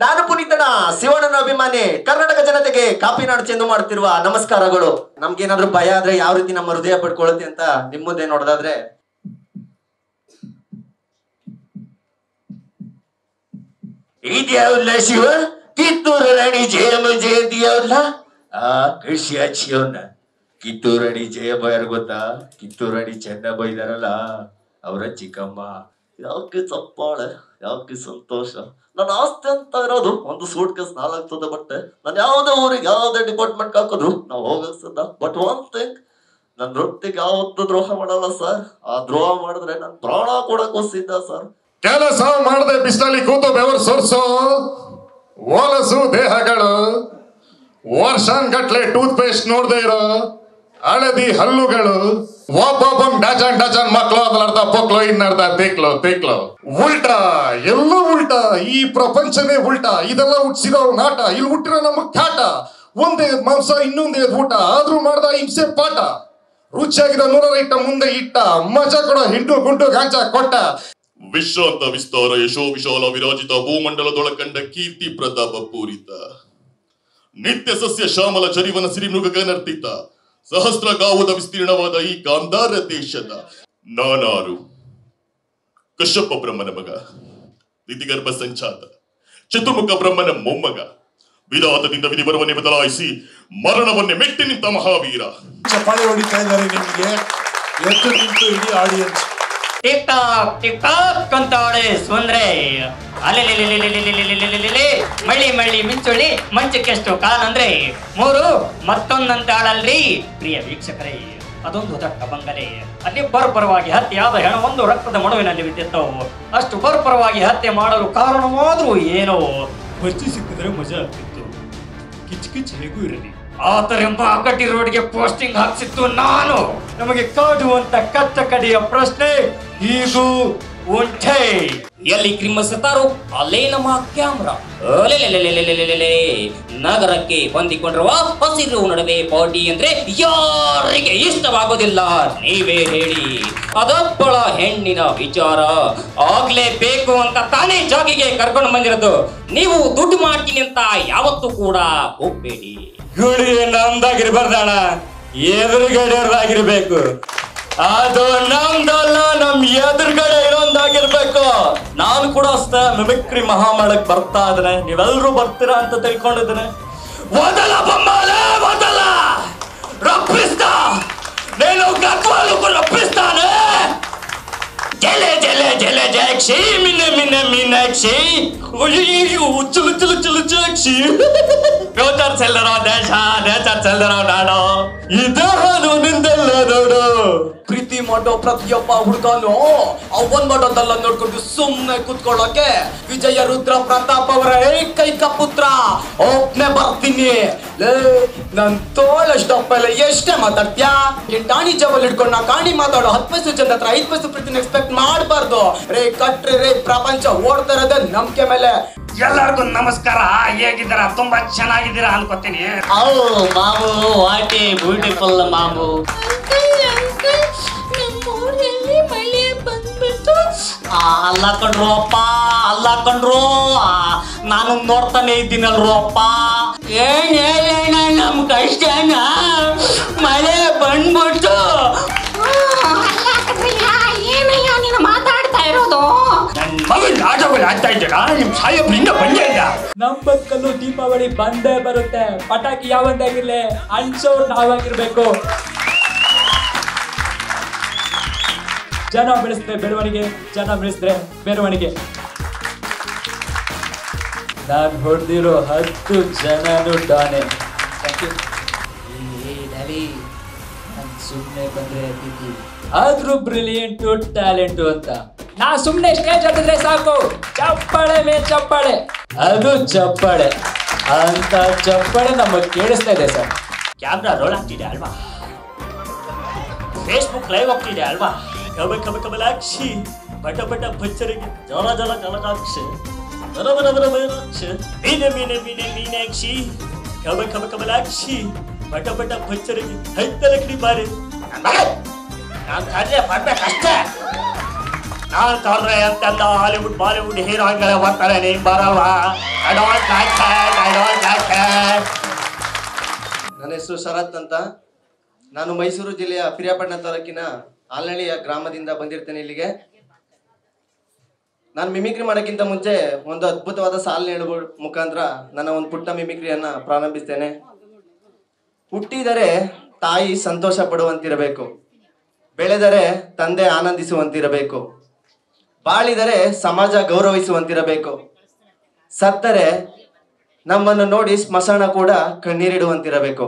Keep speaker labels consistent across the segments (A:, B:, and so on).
A: ನಾನು ಪುನೀತನ ಶಿವಣ್ಣನ ಅಭಿಮಾನಿ. ಕರ್ನಾಟಕ ಜನತೆಗೆ ಕಾಪಿನಾಡು ಚೆಂದು ಮಾಡುತ್ತಿರುವ ನಮಸ್ಕಾರಗಳು. ನಮ್ಗೇನಾದ್ರೂ ಭಯ ಆದ್ರೆ ಯಾವ ರೀತಿ ನಮ್ಮ ಹೃದಯ ಪಡ್ಕೊಳ್ಳುತ್ತೆ ಅಂತ ನಿಮ್ ಮುಂದೆ ನೋಡೋದಾದ್ರೆ, ಇದ್ಯಾವ್ಲ ಶಿವ ಕಿತ್ತೂರು ರಾಣಿ ಜಯಮ್ಮ ಜಯಂತಿ ಯಾವ್ದಲ್ಲ ಕೃಷಿ ಹಚ್ಚಿಯವನ್ನ. ಕಿತ್ತೂರು ರಾಣಿ ಜಯಮ್ಮ ಯಾರು ಗೊತ್ತಾ? ಕಿತ್ತೂರು ರಾಣಿ ಚೆನ್ನಮ್ಮ ಇದಾರಲ್ಲ ಅವರ ಚಿಕ್ಕಮ್ಮ. ಯಾಕೆ ಚಪ್ಪಾಳೆ, ಯಾಕೆ ಸಂತೋಷ. ನನ್ನ ಆಸ್ತಿ ಅಂತ ಇರೋದು ಒಂದು ಸೂಟ್ ಕೇಸ್ 4 ಬಟ್ಟೆ. ನಾನು ಯಾವ್ದೇ ಊರಿಗೆ ಯಾವ್ದೇ ಡಿಪಾರ್ಟ್ಮೆಂಟ್ ಹಾಕಿದ್ರು ನಾವು ಹೋಗಿಸ್ದ. ಬಟ್ ಒನ್ ಥಿಂಗ್, ನನ್ ವೃತ್ತಿಗೆ ಯಾವತ್ತೂ ದ್ರೋಹ ಮಾಡಲ್ಲ ಸರ್. ಆ ದ್ರೋಹ ಮಾಡಿದ್ರೆ ನಾನು ಪ್ರಾಣ ಕೊಡಕ್ ಸಿದ್ಧ ಸರ್.
B: ಕೆಲಸ ಮಾಡದೆ ಬಿಸಿಲಲ್ಲಿ ಕೂತು ಬೆವರು ಸೋರ್ಸೋ ಓಲಸು ದೇಹಗಳು, ವರ್ಷಾನ್ಗಟ್ಲೆ ಟೂತ್ ಪೇಸ್ಟ್ ನೋಡದೆ ಇರೋ ಹಳದಿ ಹಲ್ಲುಗಳು, ಒಬ್ಬೊಬ್ಬನ್ ಡಜನ್ ಮಕ್ಳು ಅದರ್ಧ ಪೊಕ್ಲು ಇನ್ನರ್ಧ ತೇಕ್ಲು ಉಲ್ಟಾ, ಎಲ್ಲ ಉಲ್ಟಾ. ಈ ಪ್ರಪಂಚನೇ ಉಲ್ಟಾ. ಇದೆಲ್ಲ ಹುಟ್ಟಿಸಿರೋ ನಾಟ, ಇಲ್ಲಿ ಹುಟ್ಟಿರೋ ನಮಗ್ ಕಾಟ. ಒಂದೇ ಮಾಂಸ ಇನ್ನೊಂದೇ ಊಟ, ಆದ್ರೂ ಮಾಡ್ದ ಹಿಂಸೆ ಪಾಠ. ರುಚಿಯಾಗಿರೋ 100 ಐಟಂ ಮುಂದೆ ಇಟ್ಟ, ಮಜಾ ಕೊಡೋ ಹಿಂಟು ಗುಂಟು ಗಾಂಚ ಕೊಟ್ಟ.
C: ವಿಶ್ರಾಂತ ವಿಸ್ತಾರ ಯಶೋ ವಿಶಾಲ ವಿರಾಜಿತ ಭೂಮಂಡಲದೊಳಕಂಡ ಕೀರ್ತಿ ಪ್ರತಾಪ ಪೂರಿತ ನಿತ್ಯ ಸಸ್ಯ ಶ್ಯಾಮಲ ಚರಿವನ ಸಿರಿಮೃಗ ನರ್ತಿತ ಸಹಸ್ರ ಗಾವುದ ವಿಸ್ತೀರ್ಣವಾದ ಈ ಗಾಂಧಾರ ದೇಶದ ನಾನಾರು ಕಶ್ಯಪ ಬ್ರಹ್ಮನ ಮಗ, ದಿತಿಗರ್ಭ ಸಂಚಾತ ಚತುರ್ಮುಖ ಬ್ರಹ್ಮನ ಮೊಮ್ಮಗ, ವಿಧಾತದಿಂದ ವಿಧಿವರವನ್ನೇ ಬದಲಾಯಿಸಿ ಮರಣವನ್ನೇ ಮೆಟ್ಟಿ ನಿಂತ ಮಹಾವೀರ.
D: ಚಪ್ಪಾಳೆ ಹೊಡಿತಾ ಇದ್ದಾರೆ ನಿಮಗೆ. ಎದ್ದು ನಿಂತು ಇಡೀ ಆಡಿಯನ್ಸ್
E: ಟಿಕ್ ಟಾಕ್ ಅಂತಾಳೆ ಸುಂದ್ರೆ. ಅಲೆಲೆಲೆಲೆಲೆಲೆಲೆಲೆಲೆಲೆಲೆ ಮಳ್ಳಿ ಮಿಂಚುಳಿ ಮಂಚಕ್ಕೆಷ್ಟು ಕಾಲಂದ್ರೆ 3 ಮತ್ತೊಂದಂತಾಳಲ್ರಿ ಪ್ರಿಯ ವೀಕ್ಷಕರೇ. ಅದೊಂದು ದಟ್ಟ ಬಂಗಲೆ. ಅಲ್ಲಿ ಬರ್ಬರವಾಗಿ ಹತ್ಯೆಯಾದ ಹೆಣವೊಂದು ರಕ್ತದ ಮಡುವಿನಲ್ಲಿ ಬಿದ್ದಿತ್ತು. ಅಷ್ಟು ಬರ್ಬರವಾಗಿ ಹತ್ಯೆ ಮಾಡಲು ಕಾರಣವಾದ್ರೂ ಏನೋ ಬಸ್ತಿ ಸಿಕ್ಕಿದ್ರೆ ಮಜಾ ಆಗ್ತಿತ್ತು. ಕಿಚ್ ಹೇಗೂ ಇರಲಿ. ಆತರೆಂಬ ಅಗಟಿ ರೋಡ್ಗೆ ಪೋಸ್ಟಿಂಗ್ ಹಾಕ್ಸಿತ್ತು ನಾನು. ನಮಗೆ ಕಾಡುವಂತ ಕಚ್ಚ ಕಡೆಯ ಪ್ರಶ್ನೆ ಹೀಗೂ ಉಂಟೆ. ಎಲ್ಲಿ ಕ್ರಿಮಿಸುತ್ತಾರೋ ಅಲ್ಲೇ ನಮ್ಮ ಕ್ಯಾಮ್ರಾ. ನಗರಕ್ಕೆ ಹೊಂದಿಕೊಂಡಿರುವ ಹಸಿರು ನಡುವೆ ಪಾರ್ಟಿ ಅಂದ್ರೆ ಯಾರಿಗೆ ಇಷ್ಟವಾಗೋದಿಲ್ಲ ನೀವೇ ಹೇಳಿ. ಅದೊಬ್ಬಳ ಹೆಣ್ಣಿನ ವಿಚಾರ ಆಗ್ಲೇಬೇಕು ಅಂತ ತಾನೇ ಜಾಗಿಗೆ ಕರ್ಕೊಂಡು ಬಂದಿರೋದು. ನೀವು ದುಡ್ಡು ಮಾಡ್ತೀನಿ ಅಂತ ಯಾವತ್ತೂ ಕೂಡ ಹೋಗ್ಬೇಡಿ. ಗುಡಿ ನಮ್ದಾಗಿರ್ಬಾರ್ದಣ, ಎದುರುಗಡೆಯವ್ರದಾಗಿರ್ಬೇಕು. ಅದು ನಮ್ದಲ್ಲ, ನಮ್ ಎದುರುಗಡೆ ಇರೋಂದಾಗಿರ್ಬೇಕು. ನಾನು ಕೂಡ ಅಷ್ಟೇ ಮಿಮಿಕ್ರಿ ಮಹಾಮಳಕ್ ಬರ್ತಾ ಇದ್ದೇನೆ. ನೀವೆಲ್ಲರೂ ಬರ್ತೀರಾ ಅಂತ ತಿಳ್ಕೊಂಡಿದ್ದೇನೆ. ಮೊದಲ ಬೊಮ್ಮಲೆ ಮೊದಲ ರಪ್ಪಿಸ್ತ నేను గత్వాలకు రప్పిస్తాను. జలే జలే జలే జాక్షి మిన్న మిన్న మీనాక్షి ఉచ్చులు చులు చులు చాక్షి ಗೋಚರ್ ಚೆಲ್ಲರೋ ದೇಶ ಚೆಲ್ಲರೋ ನಾಡು. ಇದೇನು ನಿಂದೆಲ್ಲ ನೋಡು. ಪ್ರೀತಿ ಮಾಡೋ ಪ್ರತಿಯೊಬ್ಬ ಹುಡುಗನು ಅವನ್ ಮಾಡೋದಲ್ಲ ನೋಡ್ಕೊಂಡು ಸುಮ್ನೆ ಕುತ್ಕೊಳ್ಳೋಕೆ ವಿಜಯ ರುದ್ರ ಪ್ರತಾಪ್ ಅವರ ಏಕೈಕ ಪುತ್ರ ಒಬ್ನೇ ಬರ್ತೀನಿ. ನನ್ ತೋಳಷ್ಟಪ್ಪ ಇಲ್ಲ ಎಷ್ಟೇ ಮಾತಾಡ್ತ್ಯಾ. ಟಾಣಿ ಜವಲ್ ಹಿಡ್ಕೊಂಡು ನಾ ಕಾಣಿ ಮಾತಾಡೋ 10 ಪೈಸೆ ಜನ ಹತ್ರ 5 ಪೈಸೆ ಪ್ರೀತಿನ ಎಕ್ಸ್ಪೆಕ್ಟ್ ಮಾಡಬಾರ್ದು. ರೇ ಕಟ್ರಿ ರೇ ಪ್ರಪಂಚ ಓಡ್ತಾ ಇರೋದೇ ನಂಬಿಕೆ ಮೇಲೆ. ಎಲ್ಲರಿಗೂ ನಮಸ್ಕಾರ. ಹೇಗಿದ್ದೀರಾ? ತುಂಬಾ ಚೆನ್ನಾಗಿದ್ದೀರಾ ಅನ್ಕೋತೀನಿ. ಮಾಮು ವಾಟ್ ಎ ಬ್ಯೂಟಿಫುಲ್ ಮಾಮು. ಅಲ್ಲ ಕಣ್ರು ಅಪ್ಪ, ಅಲ್ಲ ಕಣ್ರು, ನಾನು ನೋಡ್ತಾನೆ ಇದ್ದೀನಲ್ರು ಅಪ್ಪ. ಏನ ನಮ್ ಕಷ್ಟನ ಮಳೆ ಬಂದ್ಬಿಟ್ಟು. ಏನಯ್ಯ ನೀನು ಮಾತಾಡ್ತಾ ಇರೋದು? ನನ್ನ ಮಗನ ಆಟಗಳು ಆಡ್ತಾ ಇದ್ದೀರಾ? ನಿಮ್ ಸಾಹೇಬ್ರಿಂದ ಬಂದೇ ಇಲ್ಲ.
F: ನಮ್ ಬದುಕಲ್ಲೂ ದೀಪಾವಳಿ ಬಂದೇ ಬರುತ್ತೆ. ಪಟಾಕಿ ಯಾವಂದಾಗಿರ್ಲಿ ಅನ್ಸೋರು ನಾವಾಗಿರ್ಬೇಕು. ಜನ ಬೆಳೆಸಿದ್ರೆ ಬೆಳವಣಿಗೆ, ಜನ ಬೆಳೆಸಿದ್ರೆ ಬೆಳವಣಿಗೆ. ನಾನು ಹೊಡೆದಿರೋ 10 ಜನನು ಡಾನೆ. ಸುಮ್ಮನೆ ಬಂದ್ರೆ ಆದ್ರೂ ಬ್ರಿಲಿಯಂಟು ಟ್ಯಾಲೆಂಟು ಅಂತ ನಾ ಸುಮ್ಮನೆ ಸ್ಟೇಜ್ ಹತ್ತಿದ್ರೆ ಸಾಕು, ಚಪ್ಪಾಳೆ ಮೇಲೆ ಚಪ್ಪಾಳೆ. ಅದು ಚಪ್ಪಾಳೆ ಅಂತ ಚಪ್ಪಾಳೆ ನಮಗೆ ಕೇಳಿಸ್ತಾ ಇದೆ ಸರ್.
E: ಕ್ಯಾಮ್ರಾ ರೋಲ್ ಆಗ್ತಿದೆ ಅಲ್ವಾ? ಫೇಸ್ಬುಕ್ ಲೈವ್ ಆಗ್ತಿದೆ ಅಲ್ವಾ? ಕಮಲಾಕ್ಷಿ ಬಟ ಬಟ ಬಚ್ಚರಿಗೆ ಜಲ ಜಲ ಕಮಲಾಕ್ಷಿ ಬರ ಬರ ಬರ ಮೀನಾಕ್ಷಿ ಮೀನೆ ಮೀನೆ ಮೀನೆ ಮೀನಾಕ್ಷಿ ಕಮಲಾಕ್ಷಿ ಬಟ ಬಟ ಬಚ್ಚರಿಗೆ ಹೈತಲಕಡಿ ಬಾರಿ. ನಾನು ಕಾರ್ಯ ಮಾಡ್ಬೇಕಷ್ಟೇ. ನಾನ್ ಕರ್ರೆ ಅಂತೆಲ್ಲ ಹಾಲಿವುಡ್ ಬಾಲಿವುಡ್ ಹೀರೋಗಳೇ ಬರ್ತಾರೆ, ನೀನ್ ಬರಲ್ವಾ? I don't like it, I don't like it.
G: ನನ್ನ ಹೆಸರು ಶರತ್ ಅಂತ. ನಾನು ಮೈಸೂರು ಜಿಲ್ಲೆಯ ಪಿರಿಯಾಪಟ್ಟಣ ತಾಲೂಕಿನ ಆಲ್ನಳ್ಳಿಯ ಗ್ರಾಮದಿಂದ ಬಂದಿರ್ತೇನೆ ಇಲ್ಲಿಗೆ. ನಾನು ಮಿಮಿಕ್ರಿ ಮಾಡೋಕ್ಕಿಂತ ಮುಂಚೆ ಒಂದು ಅದ್ಭುತವಾದ ಸಾಲಿನ ಹೇಳುವ ಮುಖಾಂತರ ನನ್ನ ಒಂದು ಪುಟ್ಟ ಮಿಮಿಕ್ರಿಯನ್ನ ಪ್ರಾರಂಭಿಸ್ತೇನೆ. ಹುಟ್ಟಿದರೆ ತಾಯಿ ಸಂತೋಷ ಪಡುವಂತಿರಬೇಕು, ಬೆಳೆದರೆ ತಂದೆ ಆನಂದಿಸುವಂತಿರಬೇಕು, ಬಾಳಿದರೆ ಸಮಾಜ ಗೌರವಿಸುವಂತಿರಬೇಕು, ಸತ್ತರೆ ನಮ್ಮನ್ನು ನೋಡಿ ಸ್ಮಶಾನ ಕೂಡ ಕಣ್ಣೀರಿಡುವಂತಿರಬೇಕು.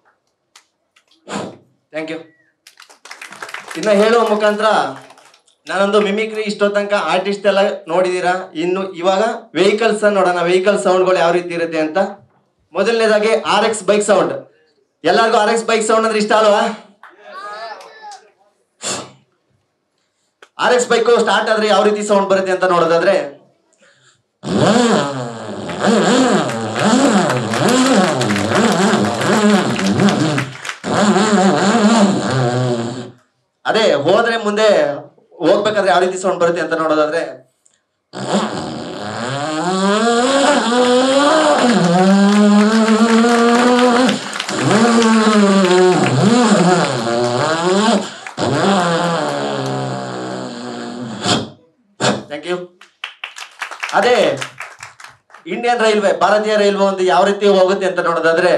G: Thank you. ಇನ್ನು ಹೇಳುವ ಮುಖಾಂತರ ನಾನೊಂದು ಮಿಮಿಕ್ರಿ ಇಷ್ಟೋ ತನಕ ಆರ್ಟಿಸ್ಟ್ ಎಲ್ಲ ನೋಡಿದ್ದೀರಾ. ಇನ್ನು ಇವಾಗ ವೆಹಿಕಲ್ಸ್ ನೋಡೋಣ, ವೆಹಿಕಲ್ ಸೌಂಡ್ಗಳು ಯಾವ ರೀತಿ ಇರುತ್ತೆ ಅಂತ. ಮೊದಲನೇದಾಗಿ RX ಬೈಕ್ ಸೌಂಡ್. ಎಲ್ಲರಿಗೂ RX ಬೈಕ್ ಸೌಂಡ್ ಅಂದ್ರೆ ಇಷ್ಟ ಅಲ್ವಾ? RX ಬೈಕ್ ಸ್ಟಾರ್ಟ್ ಆದ್ರೆ ಯಾವ ರೀತಿ ಸೌಂಡ್ ಬರುತ್ತೆ ಅಂತ ನೋಡೋದಾದ್ರೆ, ಅದೇ ಹೋದ್ರೆ ಮುಂದೆ ಹೋಗ್ಬೇಕಾದ್ರೆ ಯಾವ ರೀತಿ ಸೌಂಡ್ ಬರುತ್ತೆ ಅಂತ ನೋಡೋದಾದ್ರೆ, ಥ್ಯಾಂಕ್ ಯು. ಅದೇ ಇಂಡಿಯನ್ ರೈಲ್ವೆ, ಭಾರತೀಯ ರೈಲ್ವೆ ಒಂದು ಯಾವ ರೀತಿ ಹೋಗುತ್ತೆ ಅಂತ ನೋಡೋದಾದ್ರೆ,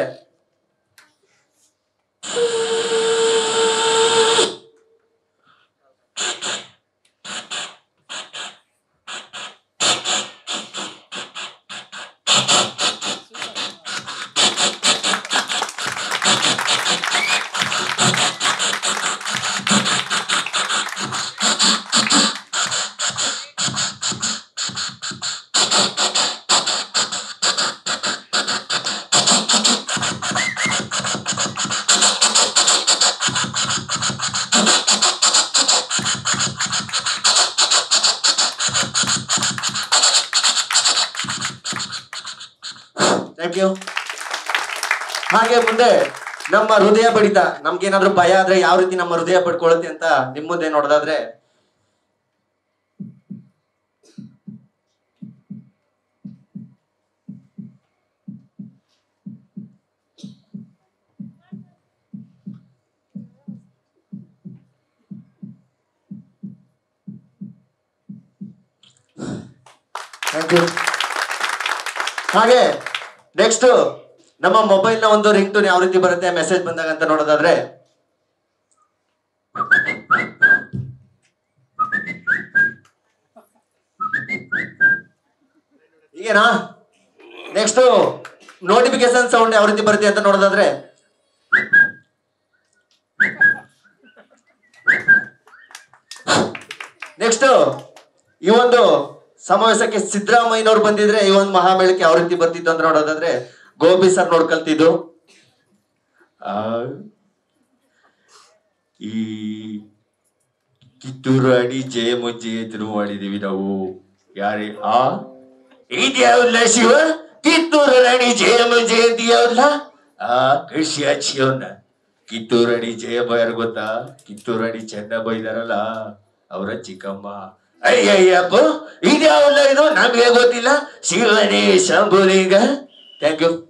G: ಥ್ಯಾಂಕ್ ಯು. ಹಾಗೆ ಮುಂದೆ ನಮ್ಮ ಹೃದಯ ಬಡಿತ, ನಮ್ಗೇನಾದ್ರೂ ಭಯ ಆದ್ರೆ ಯಾವ ರೀತಿ ನಮ್ಮ ಹೃದಯ ಪಡ್ಕೊಳ್ಳುತ್ತೆ ಅಂತ ನಿಮ್ ಮುಂದೆ ನೋಡೋದಾದ್ರೆ, ಥ್ಯಾಂಕ್ ಯು. ಹಾಗೆ ನೆಕ್ಸ್ಟ್ ನಮ್ಮ ಮೊಬೈಲ್ ನ ಒಂದು ರಿಂಗ್ ಟೋನ್ ಯಾವ ರೀತಿ ಬರುತ್ತೆ ಮೆಸೇಜ್ ಬಂದಾಗ ಅಂತ ನೋಡೋದಾದ್ರೆ, ಈಗೇನಾ? ನೆಕ್ಸ್ಟ್ ನೋಟಿಫಿಕೇಶನ್ ಸೌಂಡ್ ಯಾವ ರೀತಿ ಬರುತ್ತೆ ಅಂತ ನೋಡೋದಾದ್ರೆ, ನೆಕ್ಸ್ಟ್ ಈ ಒಂದು ಸಮಾವೇಶಕ್ಕೆ ಸಿದ್ದರಾಮಯ್ಯನವ್ರು ಬಂದಿದ್ರೆ ಈ ಒಂದು ಮಹಾಮೇಳಕ್ಕೆ ಯಾವ ರೀತಿ ಬರ್ತಿತ್ತು ಅಂತ ನೋಡೋದಾದ್ರೆ, ಗೋಪಿ ಸರ್ ನೋಡ್ಕಲ್ತಿದ್ದು.
A: ಈ ಕಿತ್ತೂರು ರಾಣಿ ಜಯ ಮುಂಜಯಂತಿನೂ ಮಾಡಿದೀವಿ ನಾವು. ಯಾರೇ ಇದ್ಯಾವುಲ್ಲ ಶಿವ, ಕಿತ್ತೂರು ರಾಣಿ ಜಯ ಮುಂಜಯಂತಿ ಯಾವ್ದಲ್ಲ? ಕೃಷಿ ಹಚ್ಚಿಯವನ್ನ ಕಿತ್ತೂರು ರಾಣಿ ಜಯಮ್ಮ ಯಾರು ಗೊತ್ತಾ? ಕಿತ್ತೂರು ರಾಣಿ ಚೆನ್ನಮ್ಮ ಇದಾರಲ್ಲ, ಅವರ ಚಿಕ್ಕಮ್ಮ. ಅಯ್ಯಯ್ಯಪ್ಪ, ಇದ್ಯಾವಲ್ಲ ಇದು ನಮ್ಗೆ ಗೊತ್ತಿಲ್ಲ. ಶಿವನೇ ಶಂಭುಲಿಂಗ. Thank you.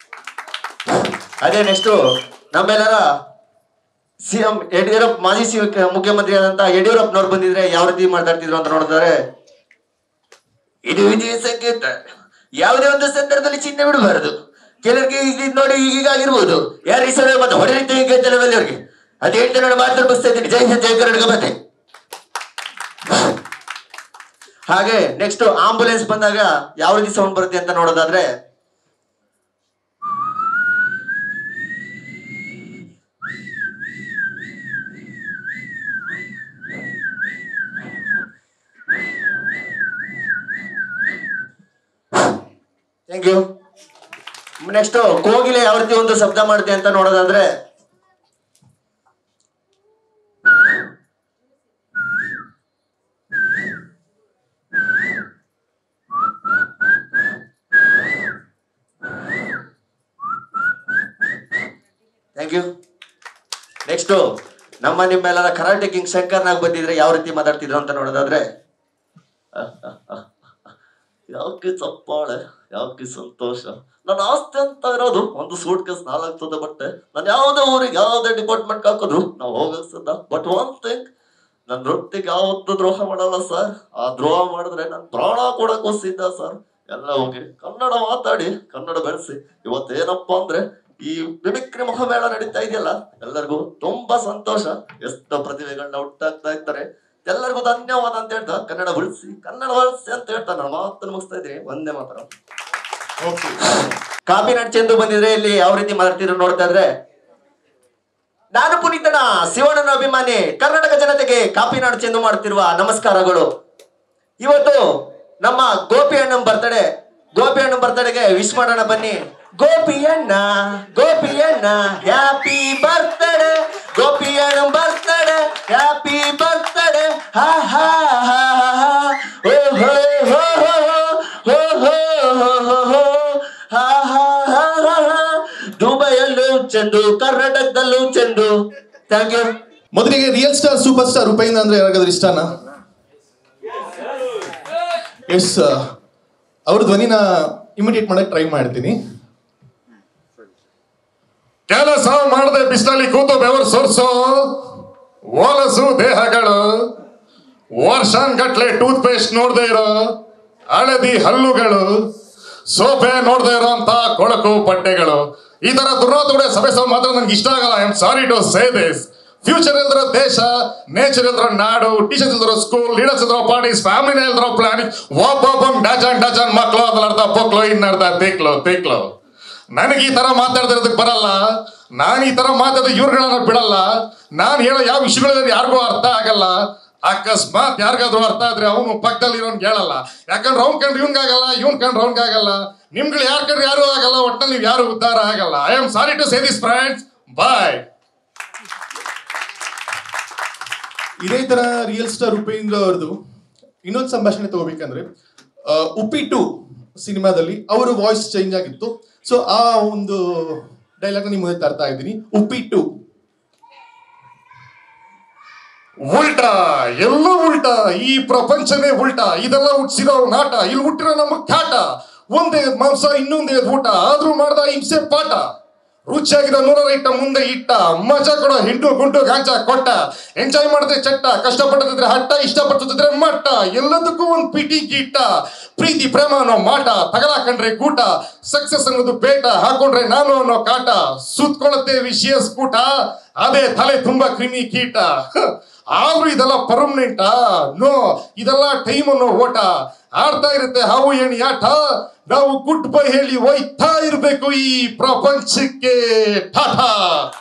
A: ಅದೇ ನೆಕ್ಸ್ಟ್ ನಮ್ಮೆಲ್ಲರ CM ಯಡಿಯೂರಪ್ಪ, ಮಾಜಿ ಮುಖ್ಯಮಂತ್ರಿ ಆದಂತ ಯಡಿಯೂರಪ್ಪನವ್ರು ಬಂದಿದ್ರೆ ಯಾವ ರೀತಿ ಮಾತಾಡ್ತಿದ್ರು ಅಂತ ನೋಡಿದ್ರೆ, ಇದು ವಿಜಯ ಸಂಕೇತ. ಯಾವುದೇ ಒಂದು ಸಂದರ್ಭದಲ್ಲಿ ಚಿಹ್ನೆ ಬಿಡಬಾರದು. ಕೆಲವರಿಗೆ ಇದು ನೋಡಿ ಈಗಾಗಿರ್ಬೋದು, ಯಾರು ಈ ಸಲ ಮತ್ತೆ ಹೊಡೆಯುತ್ತೆ ಕೆಲವರಿಗೆ. ಅದೇ ಹೇಳ್ತಾ ನೋಡಿ ಮಾತಾಡ್ಬಿಸ್ತಾ ಇದ್ದೀನಿ. ಜೈ ಹಿಂದ್, ಜೈ ಕರ್ನಾಟಕ. ಮತ್ತೆ ಹಾಗೆ ನೆಕ್ಸ್ಟ್ ಆಂಬುಲೆನ್ಸ್ ಬಂದಾಗ ಯಾವ ರೀತಿ ಸೌಂಡ್ ಬರುತ್ತೆ ಅಂತ ನೋಡೋದಾದ್ರೆ, ಥ್ಯಾಂಕ್ ಯು. ನೆಕ್ಸ್ಟ್ ಕೋಗಿಲೆ ಯಾವ ರೀತಿ ಒಂದು ಶಬ್ದ ಮಾಡುತ್ತೆ ಅಂತ ನೋಡೋದಾದ್ರೆ, ಥ್ಯಾಂಕ್ ಯು. ನೆಕ್ಸ್ಟ್ ನಮ್ಮ ನಿಮ್ಮೆಲ್ಲರ ಕರಾಟೆ ಕಿಂಗ್ ಶಂಕರ್ನಾಗ್ ಬಂದಿದ್ರೆ ಯಾವ ರೀತಿ ಮಾತಾಡ್ತಿದ್ರು ಅಂತ ನೋಡೋದಾದ್ರೆ,
H: ಯಾಕೆ ಚಪ್ಪಾಳೆ, ಯಾಕೆ ಸಂತೋಷ? ನನ್ನ ಆಸ್ತಿ ಅಂತ ಇರೋದು ಒಂದು ಸೂಟ್ ಕೇಸ್ 4 ಬಟ್ಟೆ. ನಾನು ಯಾವುದೇ ಊರಿಗೆ ಯಾವುದೇ ಡಿಪಾರ್ಟ್ಮೆಂಟ್ ಹಾಕಿದ್ರು ನಾವು ಹೋಗಕ್ ಸಿದ್ಧ. ಬಟ್ ಒನ್ ಥಿಂಗ್, ನನ್ನ ವೃತ್ತಿಗೆ ಯಾವತ್ತೂ ದ್ರೋಹ ಮಾಡಲ್ಲ ಸರ್. ಆ ದ್ರೋಹ ಮಾಡಿದ್ರೆ ನಾನು ಪ್ರಾಣ ಕೊಡಕ್ಕೂ ಸಿದ್ಧ ಸರ್. ಎಲ್ಲ ಹೋಗಿ ಕನ್ನಡ ಮಾತಾಡಿ, ಕನ್ನಡ ಬೆಳೆಸಿ. ಇವತ್ತೇನಪ್ಪಾ ಅಂದ್ರೆ ಈ ಮಿಮಿಕ್ರಿ ಮಹಾಮೇಳ ನಡೀತಾ ಇದೆಯಲ್ಲ, ಎಲ್ಲರಿಗೂ ತುಂಬಾ ಸಂತೋಷ. ಎಷ್ಟೋ ಪ್ರತಿಭೆಗಳನ್ನ ಹುಟ್ಟಾಕ್ತಾ ಇರ್ತಾರೆ. ಎಲ್ಲರಿಗೂ ಧನ್ಯವಾದ ಅಂತ ಹೇಳ್ತಾ ಕನ್ನಡ ಬಳಸಿ ಅಂತ ಹೇಳ್ತಾ ನಾನು ಮಾತನ್ನು ಮುಗಿಸ್ತಾ ಇದ್ದೀನಿ. ಒಂದೇ ಮಾತ್ರ ಕಾಪಿನಾಡ್ ಚಂದು ಬಂದಿದ್ರೆ ಇಲ್ಲಿ ಯಾವ ರೀತಿ ಮಾತಾಡ್ತಿದ್ರು ನೋಡ್ತಾ ಇದ್ರೆ, ನಾನು ಪುನೀತನ ಶಿವಣ್ಣನ ಅಭಿಮಾನಿ. ಕರ್ನಾಟಕ ಜನತೆಗೆ ಕಾಪಿನಾಡು ಚೆಂದು ಮಾಡ್ತಿರುವ ನಮಸ್ಕಾರಗಳು. ಇವತ್ತು ನಮ್ಮ ಗೋಪಿ ಅಣ್ಣನ ಬರ್ತಡೆ. ಗೋಪಿ ಅಣ್ಣನ ಬರ್ತಡೆಗೆ ವಿಶ್ ಮಾಡೋಣ ಬನ್ನಿ. ಗೋಪಿ ಅಣ್ಣ ಹ್ಯಾಪಿ ಬರ್ತಡೆ. ಗೋಪಿ ಅಣ್ಣ ಬರ್ತಡೆ, ಹ್ಯಾಪಿ ಬರ್ತಡೆ. ಹಾ ಹಾ ಹಾ ಹಾ ಹೋ ಹೋ ಹೋ ಹೋ ಹೋ ಹೋ ಹಾ ಹಾ ಹಾ ಹಾ. ದುಬೈಯಲ್ಲೂ ಚೆಂಡು, ಕರ್ನಾಟಕದಲ್ಲೂ ಚೆಂಡು. Thank you.
I: ಮೊದಲಿಗೆ real star super star Upendra ಅಂದ್ರೆ ಯಾರಿಗಾದ್ರೂ ಇಷ್ಟನಾ? ಎಸ್, ಅವ್ರ ಧ್ವನಿನ ಇಮಿಡಿಯೇಟ್ ಮಾಡಕ್ ಟ್ರೈ ಮಾಡ್ತೀನಿ.
B: ಕೆಲಸ ಮಾಡದೆ ಬಿಸಿಲಲ್ಲಿ ಕೂತು ಬೆವರು ಸೋರ್ಸೋ ಓಲಸು ದೇಹಗಳು, ವರ್ಷಾನ್ಗಟ್ಲೆ ಟೂತ್ ಪೇಸ್ಟ್ ನೋಡದೆ ಇರೋ ಹಳದಿ ಹಲ್ಲುಗಳು, ಸೋಫೆ ನೋಡದೆ ಇರೋ ಅಂತ ಕೊಳಕು ಬಟ್ಟೆಗಳು, ಈ ತರ ದುರ್ನಾತುಡೆ ಸಭೆ ಮಾತ್ರ ನನ್ಗೆ ಇಷ್ಟ ಆಗಲ್ಲ. I am sorry to say this. Future ಇಲ್ದಿರೋ ದೇಶ, ನೇಚರ್ ಇಲ್ದಿರೋ ನಾಡು, ಟೀಚರ್ಸ್ ಇಲ್ದಿರೋ ಸ್ಕೂಲ್, ಲೀಡರ್ಸ್ ಇಲ್ದಿರೋ ಪಾರ್ಟೀಸ್, ಫ್ಯಾಮಿಲಿ ಇಲ್ದಿರೋ ಪ್ಲಾನಿಂಗ್, ಒಬ್ಬೊಬ್ಬ ಡಜನ್ ಮಕ್ಳು, ಅದರರ್ಧ ಪೊಕ್ಲು, ಇನ್ನರ್ಧ ತಿಕ್ಲು. ನನಗೆ ಈ ತರ ಮಾತಾಡ್ದಿರೋದಕ್ಕೆ ಬರಲ್ಲ. ನಾನು ಈ ತರ ಮಾತಾಡೋ ಇವ್ರುಗಳನ್ನ ಬಿಡಲ್ಲ. ನಾನು ಹೇಳೋ ಯಾವ ವಿಷಯಗಳಲ್ಲಿ ಯಾರಿಗೂ ಅರ್ಥ ಆಗಲ್ಲ. ಅಕಸ್ಮಾತ್ ಯಾರಿಗಾದ್ರೂ ಅರ್ಥ ಆದ್ರೆ ಅವನು ಪಕ್ಕದಲ್ಲಿ ಇರೋನ್ ಹೇಳಲ್ಲ. ಯಾಕಂದ್ರೆ ಅವ್ನ್ ಕಂಡ್ರೆ ಇವ್ನ್ಗಾಗಲ್ಲ, ಇವ್ನ್ ಕಂಡ್ರೆ ಅವ್ನ್ಗಾಗಲ್ಲ. ನಿಮ್ಗಳು ಯಾರ್ ಕಂಡ್ರೆ ಯಾರು ಆಗಲ್ಲ. ಒಟ್ಟಲ್ಲಿ ನೀವು ಯಾರು ಉದ್ಧಾರ ಆಗಲ್ಲ. I am sorry to say this friends. Bye.
I: ಇದೇ ತರ ರಿಯಲ್ ಸ್ಟಾರ್ ಉಪೇಂದ್ರ ಅವ್ರದ್ದು ಇನ್ನೊಂದು ಸಂಭಾಷಣೆ ತಗೋಬೇಕಂದ್ರೆ, ಉಪ್ಪಿ 2 ಸಿನಿಮಾದಲ್ಲಿ ಅವರ ವಾಯ್ಸ್ ಚೇಂಜ್ ಆಗಿತ್ತು. ಸೊ ಆ ಒಂದು ಡೈಲಾಗ್ ನಿಮ್ ಮುಂದೆ ತರ್ತಾ ಇದ್ದೀನಿ. ಉಪ್ಪಿ 2.
B: ಉಲ್ಟಾ, ಎಲ್ಲ ಉಲ್ಟಾ. ಈ ಪ್ರಪಂಚನೇ ಉಲ್ಟಾ. ಇದೆಲ್ಲ ಹುಟ್ಟಿಸಿರೋ ನಾಟ. ಇಲ್ಲಿ ಹುಟ್ಟಿರೋ ನಮ್ಮ ಕಾಟ. ಒಂದೇ ಮಾಂಸ ಇನ್ನೊಂದೇ ಊಟ. ಆದ್ರೂ ಮಾಡ್ದ ಹಿಂಸೆ ಪಾಠ. ರುಚಿಯಾಗಿರೋ 100 ಐಟಂ ಮುಂದೆ ಇಟ್ಟ. ಮಜಾ ಕೊಡೋ ಹಿಂಡು ಗುಂಟು ಗಾಂಚ ಕೊಟ್ಟ. ಎಂಜಾಯ್ ಮಾಡಿದ್ರೆ ಚಟ್ಟ, ಕಷ್ಟಪಟ್ಟಿದ್ರೆ ಹಟ್ಟ, ಇಷ್ಟಪಟ್ಟಿದ್ರೆ ಮಟ್ಟ. ಎಲ್ಲದಕ್ಕೂ ಒಂದು ಪಿಟಿ ಗೀಟ. ಪ್ರೀತಿ ಪ್ರೇಮ ಅನ್ನೋ ಮಾಟ, ತಗಲಾಕಂಡ್ರೆ ಕೂಟ. ಸಕ್ಸಸ್ ಅನ್ನೋದು ಬೇಟ, ಹಾಕೊಂಡ್ರೆ ನಾನು ಅನ್ನೋ ಕಾಟ. ಸುತ್ಕೊಳತ್ತೆ ವಿಷಯ ಸ್ಕೂಟ, ಅದೇ ತಲೆ ತುಂಬಾ ಕ್ರಿಮಿ ಕೀಟ. ಆದ್ರೂ ಇದೆಲ್ಲ ಪರ್ಮನೆಂಟಾ? ನೋ, ಇದೆಲ್ಲ ಟೈಮ್ ಅನ್ನೋ ಓಟ. ಆಡ್ತಾ ಇರುತ್ತೆ ಹಾವು ಏಣಿ ಆಟ. ನಾವು ಗುಡ್ ಬೈ ಹೇಳಿ ಒಯ್ತಾ ಇರ್ಬೇಕು ಈ ಪ್ರಪಂಚಕ್ಕೆ. ಟಾಟಾ.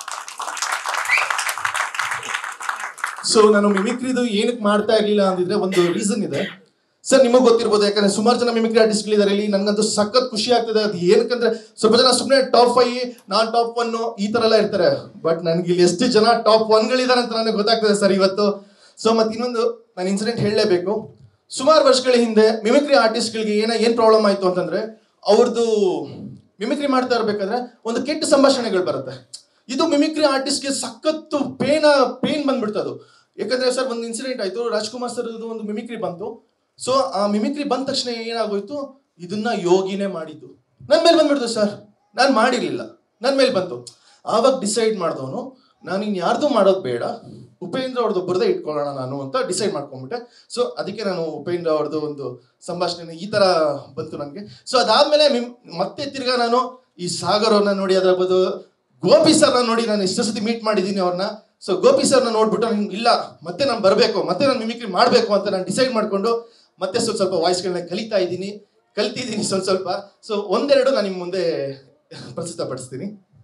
I: ಸೊ ನಾನು ಮಿಮಿಕ್ರಿದು ಏನಕ್ಕೆ ಮಾಡ್ತಾ ಇರ್ಲಿಲ್ಲ ಅಂದಿದ್ರೆ ಒಂದು ರೀಸನ್ ಇದೆ ಸರ್. ನಿಮಗೆ ಗೊತ್ತಿರ್ಬೋದು, ಯಾಕಂದ್ರೆ ಸುಮಾರು ಜನ ಮಿಮಿಕ್ರಿ ಆರ್ಟಿಸ್ಟ್ಗಳಿದ್ದಾರೆ ಇಲ್ಲಿ. ನನ್ಗಂತೂ ಸಖತ್ ಖುಷಿ ಆಗ್ತದೆ. ಅದು ಏನಕ್ಕಂದ್ರೆ ಸ್ವಲ್ಪ ಜನ ಸುಮ್ಮನೆ ಟಾಪ್ 5, ನಾನ್ ಟಾಪ್ 1 ಈ ತರ ಎಲ್ಲ ಇರ್ತಾರೆ. ಬಟ್ ನನ್ಗೆ ಇಲ್ಲಿ ಎಷ್ಟು ಜನ ಟಾಪ್ 1ಗಳಿದ್ದಾರೆ ಅಂತ ನನಗೆ ಗೊತ್ತಾಗ್ತದೆ ಸರ್ ಇವತ್ತು. ಸೊ ಮತ್ತೆ ಇನ್ನೊಂದು ನಾನು ಇನ್ಸಿಡೆಂಟ್ ಹೇಳಲೇಬೇಕು. ಸುಮಾರು ವರ್ಷಗಳ ಹಿಂದೆ ಮಿಮಿಕ್ರಿ ಆರ್ಟಿಸ್ಟ್ಗಳಿಗೆ ಏನ್ ಪ್ರಾಬ್ಲಮ್ ಆಯ್ತು ಅಂತಂದ್ರೆ, ಅವ್ರದ್ದು ಮಿಮಿಕ್ರಿ ಮಾಡ್ತಾ ಇರ್ಬೇಕಾದ್ರೆ ಒಂದು ಕೆಟ್ಟ ಸಂಭಾಷಣೆಗಳು ಬರುತ್ತೆ. ಇದು ಮಿಮಿಕ್ರಿ ಆರ್ಟಿಸ್ಟ್ಗೆ ಸಖತ್ತು ಪೇನ್ ಬಂದ್ಬಿಡ್ತದು. ಯಾಕಂದ್ರೆ ಸರ್ ಒಂದು ಇನ್ಸಿಡೆಂಟ್ ಆಯ್ತು. ರಾಜ್ಕುಮಾರ್ ಸರ್ ಒಂದು ಮಿಮಿಕ್ರಿ ಬಂತು. ಸೊ ಆ ಮಿಮಿಕ್ರಿ ಬಂದ ತಕ್ಷಣ ಏನಾಗೋಯ್ತು, ಇದನ್ನ ಯೋಗಿನೇ ಮಾಡಿದ್ದು. ನನ್ನ ಮೇಲೆ ಬಂದ್ಬಿಡ್ತು ಸರ್. ನಾನು ಮಾಡಿರ್ಲಿಲ್ಲ, ನನ್ನ ಮೇಲೆ ಬಂತು. ಆವಾಗ ಡಿಸೈಡ್ ಮಾಡಿದವನು, ನಾನು ಇನ್ ಯಾರ್ದು ಮಾಡೋದು ಬೇಡ, ಉಪೇಂದ್ರ ಅವ್ರದ್ದು ಒಬ್ಬರದೇ ಇಟ್ಕೊಳ್ಳೋಣ ನಾನು ಅಂತ ಡಿಸೈಡ್ ಮಾಡ್ಕೊಂಡ್ಬಿಟ್ಟೆ. ಸೊ ಅದಕ್ಕೆ ನಾನು ಉಪೇಂದ್ರ ಅವ್ರದ್ದು ಒಂದು ಸಂಭಾಷಣೆ ಈ ತರ ಬಂತು ನನಗೆ. ಸೊ ಅದಾದ್ಮೇಲೆ ಮತ್ತೆ ತಿರ್ಗಾ ನಾನು ಈ ಸಾಗರ್ ಅವ್ರನ್ನ ನೋಡಿ, ಅದರ ಬದಲು ಗೋಪಿ ಸರ್ನ ನೋಡಿ ನಾನು ಎಷ್ಟು ಸತಿ ಮೀಟ್ ಮಾಡಿದ್ದೀನಿ ಅವ್ರನ್ನ. ಸೊ ಗೋಪಿ ಸರ್ನ ನೋಡ್ಬಿಟ್ಟು ಇಲ್ಲ ಮತ್ತೆ ನಾನು ಬರಬೇಕು, ಮತ್ತೆ ನಾನು ಮಿಮಿಕ್ರಿ ಮಾಡಬೇಕು ಅಂತ ನಾನು ಡಿಸೈಡ್ ಮಾಡ್ಕೊಂಡು ಮತ್ತೆ ಸ್ವಲ್ಪ ವಾಯ್ಸ್ಗಳನ್ನ ಕಲಿತಿದ್ದೀನಿ ಸ್ವಲ್ಪ. ಸೊ ಒಂದೆರಡು ನಾನು ನಿಮ್ಮ ಮುಂದೆ ಪ್ರಸ್ತುತಪಡಿಸ್ತೀನಿ.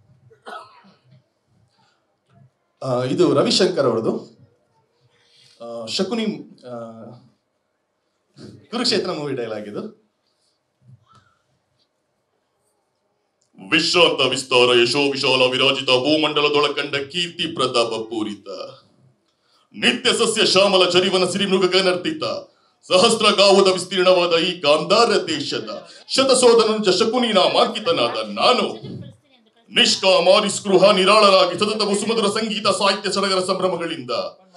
I: ಇದು ರವಿಶಂಕರ್ ಅವ್ರದ್ದು ಶಕುನಿ ಕುರುಕ್ಷೇತ್ರ ಮೂವಿ ಡೈಲಾಗ್ ಇದು.
C: ವಿಶ್ರಾಂತ ವಿಸ್ತಾರ ಯಶೋ ವಿಶಾಲ ವಿರಾಜಿತ ಭೂಮಂಡಲದೊಳಕಂಡ ಕೀರ್ತಿ ಪ್ರತಾಪ ಪೂರಿತ ನಿತ್ಯ ಸಸ್ಯ ಶ್ಯಾಮಲ ಚರಿವನ ಸಿರಿ ಮೃಗನರ್ತಿತ ಸಹಸ್ರ ಗಾವುದ ವಿಸ್ತೀರ್ಣವಾದ ಈ ಗಾಂಧಾರ ದೇಶದ ಶತಸೋದನಂಚ ಶಕುನಿ ನಾಮಾಂಕಿತನಾದ ನಾನು ನಿಷ್ಕಾಮ ನಿಸ್ಪೃಹ ನಿರಾಳರಾಗಿ ಸತತವು ಸುಮಧುರ ಸಂಗೀತ ಸಾಹಿತ್ಯ ಸಡಗರ ಸಂಭ್ರಮಗಳಿಂದ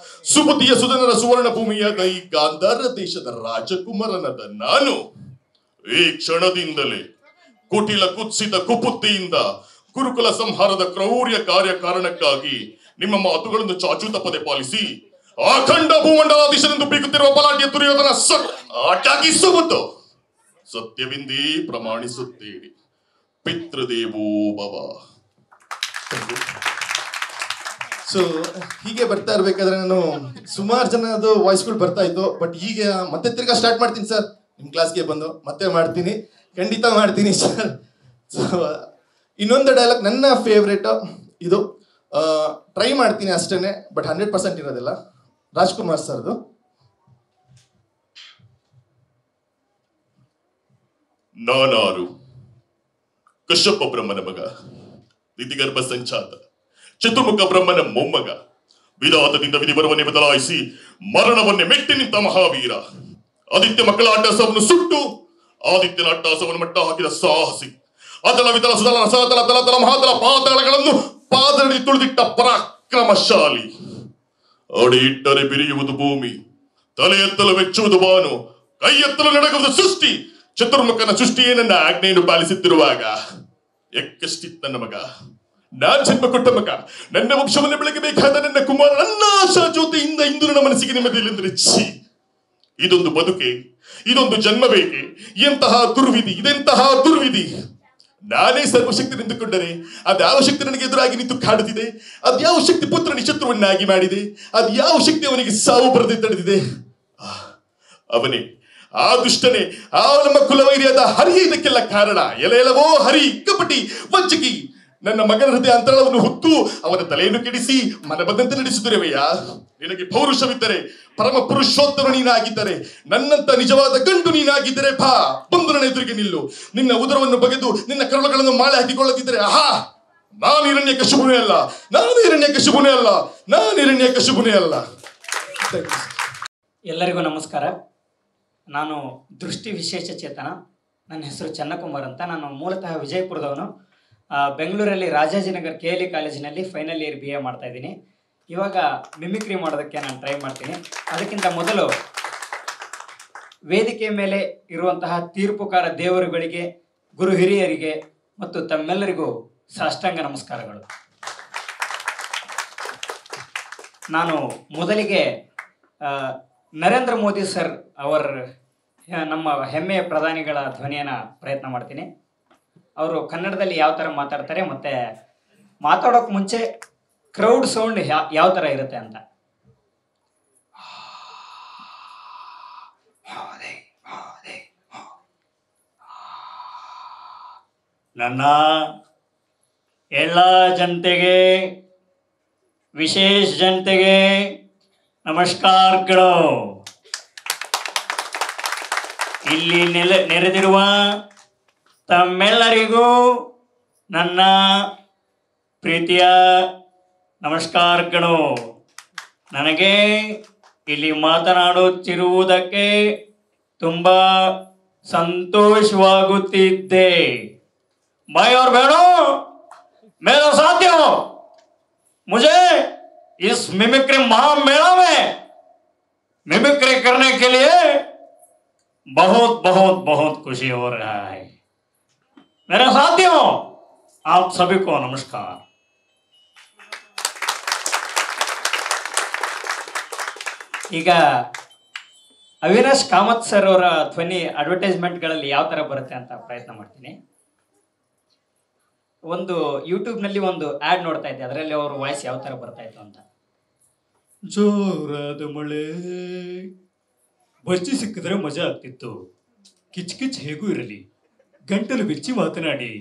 C: ಸುಬುದ್ಧಿಯ ಸುಧನರ ಸುವರ್ಣ ಭೂಮಿಯಾದ ಈ ಗಾಂಧಾರ ದೇಶದ ರಾಜಕುಮಾರನಾದ ನಾನು ಈ ಕ್ಷಣದಿಂದಲೇ ಕುಟಿಲ ಕುತ್ಸಿತ ಕುಪುತ್ತಿಯಿಂದ ಗುರುಕುಲ ಸಂಹಾರದ ಕ್ರೌರ್ಯ ಕಾರ್ಯ ಕಾರಣಕ್ಕಾಗಿ ನಿಮ್ಮ ಮಾತುಗಳನ್ನು ಚಾಚು ತಪ್ಪದೆ ಪಾಲಿಸಿ ಅಖಂಡ ಭೂಮಂಡಲಾಧೀಶನೆಂದು ಬೀಗುತ್ತಿರುವ ಬಲಾಢ್ಯ ದುರ್ಯೋಧನ ಅಟಗಿಸುವುದು ಸತ್ಯವೆಂದೇ ಪ್ರಮಾಣಿಸುತ್ತೇನೆ. ಪಿತೃದೇವೋ ಭವ.
I: ಸೊ ಹೀಗೆ ಬರ್ತಾ ಇರ್ಬೇಕಾದ್ರೆ ನಾನು ಸುಮಾರು ಜನದು ವಾಯ್ಸ್ಗಳು ಬರ್ತಾ ಇತ್ತು. ಬಟ್ ಈಗ ಮತ್ತೆ ತಿರ್ಗಾ ಸ್ಟಾರ್ಟ್ ಮಾಡ್ತೀನಿ ಸರ್. ನಿಮ್ಮ ಕ್ಲಾಸ್ಗೆ ಬಂದು ಮತ್ತೆ ಮಾಡ್ತೀನಿ, ಖಂಡಿತ ಮಾಡ್ತೀನಿ ಸರ್. ಸೊ ಇನ್ನೊಂದು ಡೈಲಾಗ್ ನನ್ನ ಫೇವ್ರೇಟ್, ಇದು ಟ್ರೈ ಮಾಡ್ತೀನಿ ಅಷ್ಟೇನೆ, ಬಟ್ 100% ಇರೋದಿಲ್ಲ. ರಾಜ್ಕುಮಾರ್ ಸರ್ದು.
C: ನಾನಾರು ಕಶ್ಯಪ ಬ್ರಹ್ಮನ ಮಗ, ದಿತಿಗರ್ಭ ಸಂಚಾತ, ಚತುರ್ಮುಖ ಬ್ರಹ್ಮನ ಮೊಮ್ಮಗ, ವಿಧಾತದಿಂದ ವಿಧಿವರವನ್ನೇ ಬದಲಾಯಿಸಿ ಮರಣವನ್ನೇ ಮೆಟ್ಟಿ ನಿಂತ ಮಹಾವೀರ, ಆದಿತ್ಯ ಮಕ್ಕಳ ಅಟ್ಟಹಾಸವನ್ನು ಸುಟ್ಟು ಆದಿತ್ಯನ ಅಟ್ಟಹಾಸವನ್ನು ಮಟ್ಟ ಹಾಕಿದ ಸಾಹಸಿ, ಅದಲ ವಿತಲ ಸುತಲ ರಸತಲ ತಲ ತಲ ಮಹಾತಲ ಪಾತಾಳಗಳನ್ನು ಪಾದಡಿ ತುಳಿದಿಟ್ಟ ಪರಾಕ್ರಮಶಾಲಿ. ಅಡಿ ಇಟ್ಟರೆ ಬಿರಿಯುವುದು ಭೂಮಿ, ತಲೆ ಎತ್ತಲು ಮೆಚ್ಚುವುದು ಬಾನು, ಕೈ ಎತ್ತಲು ನಡಗುವುದು ಸೃಷ್ಟಿ. ಚತುರ್ಮುಖನ ಸೃಷ್ಟಿಯೇ ನನ್ನ ಆಜ್ಞೆಯನ್ನು ಪಾಲಿಸುತ್ತಿರುವಾಗ ಎಕ್ಕಷ್ಟಿತ್ತ ನನ್ನ ಮಗ, ನಾನ್ ಜನ್ಮ ಕೊಟ್ಟ ಮಗ, ನನ್ನ ವಂಶವನ್ನು ಬೆಳಗಬೇಕಾದ ನನ್ನ ಕುಮಾರ, ನನ್ನ ಆಶಾ ಜ್ಯೋತಿಯಿಂದ ಇಂದು ನನ್ನ ಮನಸ್ಸಿಗೆ ನೆಮ್ಮದಿಯಿಲ್ಲಂದ್ರೆ ಛೀ, ಇದೊಂದು ಬದುಕೆ, ಇದೊಂದು ಜನ್ಮ ಬೇಕೆ? ಎಂತಹ ದುರ್ವಿಧಿ, ಇದೆಂತಹ ದುರ್ವಿಧಿ. ನಾನೇ ಸರ್ವಶಕ್ತಿ ನಿಂತುಕೊಂಡರೆ ಅದ್ಯಾವ ಶಕ್ತಿ ನನಗೆ ಎದುರಾಗಿ ನಿಂತು ಕಾಡುತ್ತಿದೆ? ಅದ್ಯಾವ ಶಕ್ತಿ ಪುತ್ರನಿ ಶತ್ರುವನ್ನಾಗಿ ಮಾಡಿದೆ? ಅದ್ಯಾವ ಶಕ್ತಿ ಅವನಿಗೆ ಸಾವು ಬರದೆ ತಡೆದಿದೆ? ಅವನೇ, ಆ ದುಷ್ಟನೇ, ಆ ನಮ್ಮ ಕುಲವೈರಿಯಾದ ಹರಿಯೇ ಇದಕ್ಕೆಲ್ಲ ಕಾರಣ. ಎಲೆಲವೋ ಹರಿ, ಕಪಟಿ, ವಂಚಕಿ, ನನ್ನ ಮಗನ ಹೃದಯ ಅಂತರಾಳವನ್ನು ಹೊತ್ತು ಅವನ ತಲೆಯನ್ನು ಕೆಡಿಸಿ ಮನ ಬಂದಂತೆ ನಡೆಸುತ್ತಿರುವೆಯಾ? ನಿನಗೆ ಪೌರುಷವಿದ್ದರೆ, ಪರಮ ಪುರುಷೋತ್ತಮ ನೀನಾಗಿದ್ದರೆ, ನನ್ನಂತ ನಿಜವಾದ ಗಂಡು ನೀನಾಗಿದ್ದರೆ ಬಾ, ಬಂದು ನನ್ನ ಎದುರಿಗೆ ನಿಲ್ಲು. ನಿನ್ನ ಉದರವನ್ನು ಬಗೆದು ನಿನ್ನ ಕರುಳುಗಳನ್ನು ಮಾಳೆ ಹಾಕಿಕೊಳ್ಳದಿದ್ದರೆ, ಆಹಾ, ನಾನು ಹಿರಣ್ಯಕಶಿಪುನೇ ಅಲ್ಲ, ನಾನು ಹಿರಣ್ಯಕಶಿಪುನೇ ಅಲ್ಲ, ನಾನು ಹಿರಣ್ಯಕಶಿಪುನೇ ಅಲ್ಲ.
J: ಎಲ್ಲರಿಗೂ ನಮಸ್ಕಾರ. ನಾನು ದೃಷ್ಟಿ ವಿಶೇಷ ಚೇತನ. ನನ್ನ ಹೆಸರು ಚನ್ನಕುಮಾರ್ ಅಂತ. ನಾನು ಮೂಲತಃ ವಿಜಯಪುರದವನು. ಬೆಂಗಳೂರಲ್ಲಿ ರಾಜಾಜಿನಗರ್ KLE ಕಾಲೇಜಿನಲ್ಲಿ ಫೈನಲ್ ಇಯರ್ BA ಮಾಡ್ತಾ ಇದ್ದೀನಿ. ಇವಾಗ ಮಿಮಿಕ್ರಿ ಮಾಡೋದಕ್ಕೆ ನಾನು ಟ್ರೈ ಮಾಡ್ತೀನಿ. ಅದಕ್ಕಿಂತ ಮೊದಲು ವೇದಿಕೆ ಮೇಲೆ ಇರುವಂತಹ ತೀರ್ಪುಕಾರ ದೇವರುಗಳಿಗೆ, ಗುರು ಹಿರಿಯರಿಗೆ ಮತ್ತು ತಮ್ಮೆಲ್ಲರಿಗೂ ಸಾಷ್ಟಾಂಗ ನಮಸ್ಕಾರಗಳು. ನಾನು ಮೊದಲಿಗೆ ನರೇಂದ್ರ ಮೋದಿ ಸರ್ ಅವರ ನಮ್ಮ ಹೆಮ್ಮೆಯ ಪ್ರಧಾನಿಗಳ ಧ್ವನಿಯನ್ನು ಪ್ರಯತ್ನ ಮಾಡ್ತೀನಿ. ಅವರು ಕನ್ನಡದಲ್ಲಿ ಯಾವ ಥರ ಮಾತಾಡ್ತಾರೆ ಮತ್ತು ಮಾತಾಡೋಕೆ ಮುಂಚೆ ಕ್ರೌಡ್ ಸೌಂಡ್ ಯಾವ ಥರ ಇರುತ್ತೆ ಅಂತ. ನನ್ನ ಎಲ್ಲ ಜನತೆಗೆ, ವಿಶೇಷ ಜನತೆಗೆ ನಮಸ್ಕಾರಗಳು. ಇಲ್ಲಿ ನೆರೆದಿರುವ ತಮ್ಮೆಲ್ಲರಿಗೂ ನನ್ನ ಪ್ರೀತಿಯ ನಮಸ್ಕಾರಗಳು. ನನಗೆ ಇಲ್ಲಿ ಮಾತನಾಡುತ್ತಿರುವುದಕ್ಕೆ ತುಂಬ ಸಂತೋಷವಾಗುತ್ತಿದೆ. भाई और बहनों, मेरे साथियों, मुझे इस मिमिक्री महामेला में मिमिक्री करने के लिए बहुत बहुत बहुत खुशी हो रहा है. मेरे साथियों, आप सभी को नमस्कार. ಈಗ ಅವಿನಾಶ್ ಕಾಮತ್ ಸರ್ ಅವರ ಧ್ವನಿ ಅಡ್ವರ್ಟೈಸ್ಮೆಂಟ್ಗಳಲ್ಲಿ ಯಾವ ಥರ ಬರುತ್ತೆ ಅಂತ ಪ್ರಯತ್ನ ಮಾಡ್ತೀನಿ. ಒಂದು ಯೂಟ್ಯೂಬ್ನಲ್ಲಿ ಒಂದು ಆ್ಯಡ್ ನೋಡ್ತಾ ಇದ್ದೆ, ಅದರಲ್ಲಿ ಅವ್ರ ವಾಯ್ಸ್ ಯಾವ ಥರ ಬರ್ತಾ ಇತ್ತು ಅಂತ. ಜೋರಾದ ಮಳೆ, ಬಸ್ತಿ ಸಿಕ್ಕಿದ್ರೆ ಮಜಾ ಆಗ್ತಿತ್ತು, ಕಿಚ್ ಕಿಚ್ ಹೇಗೂ ಇರಲಿ, ಗಂಟಲು ಬಿಚ್ಚಿ ಮಾತನಾಡಿ.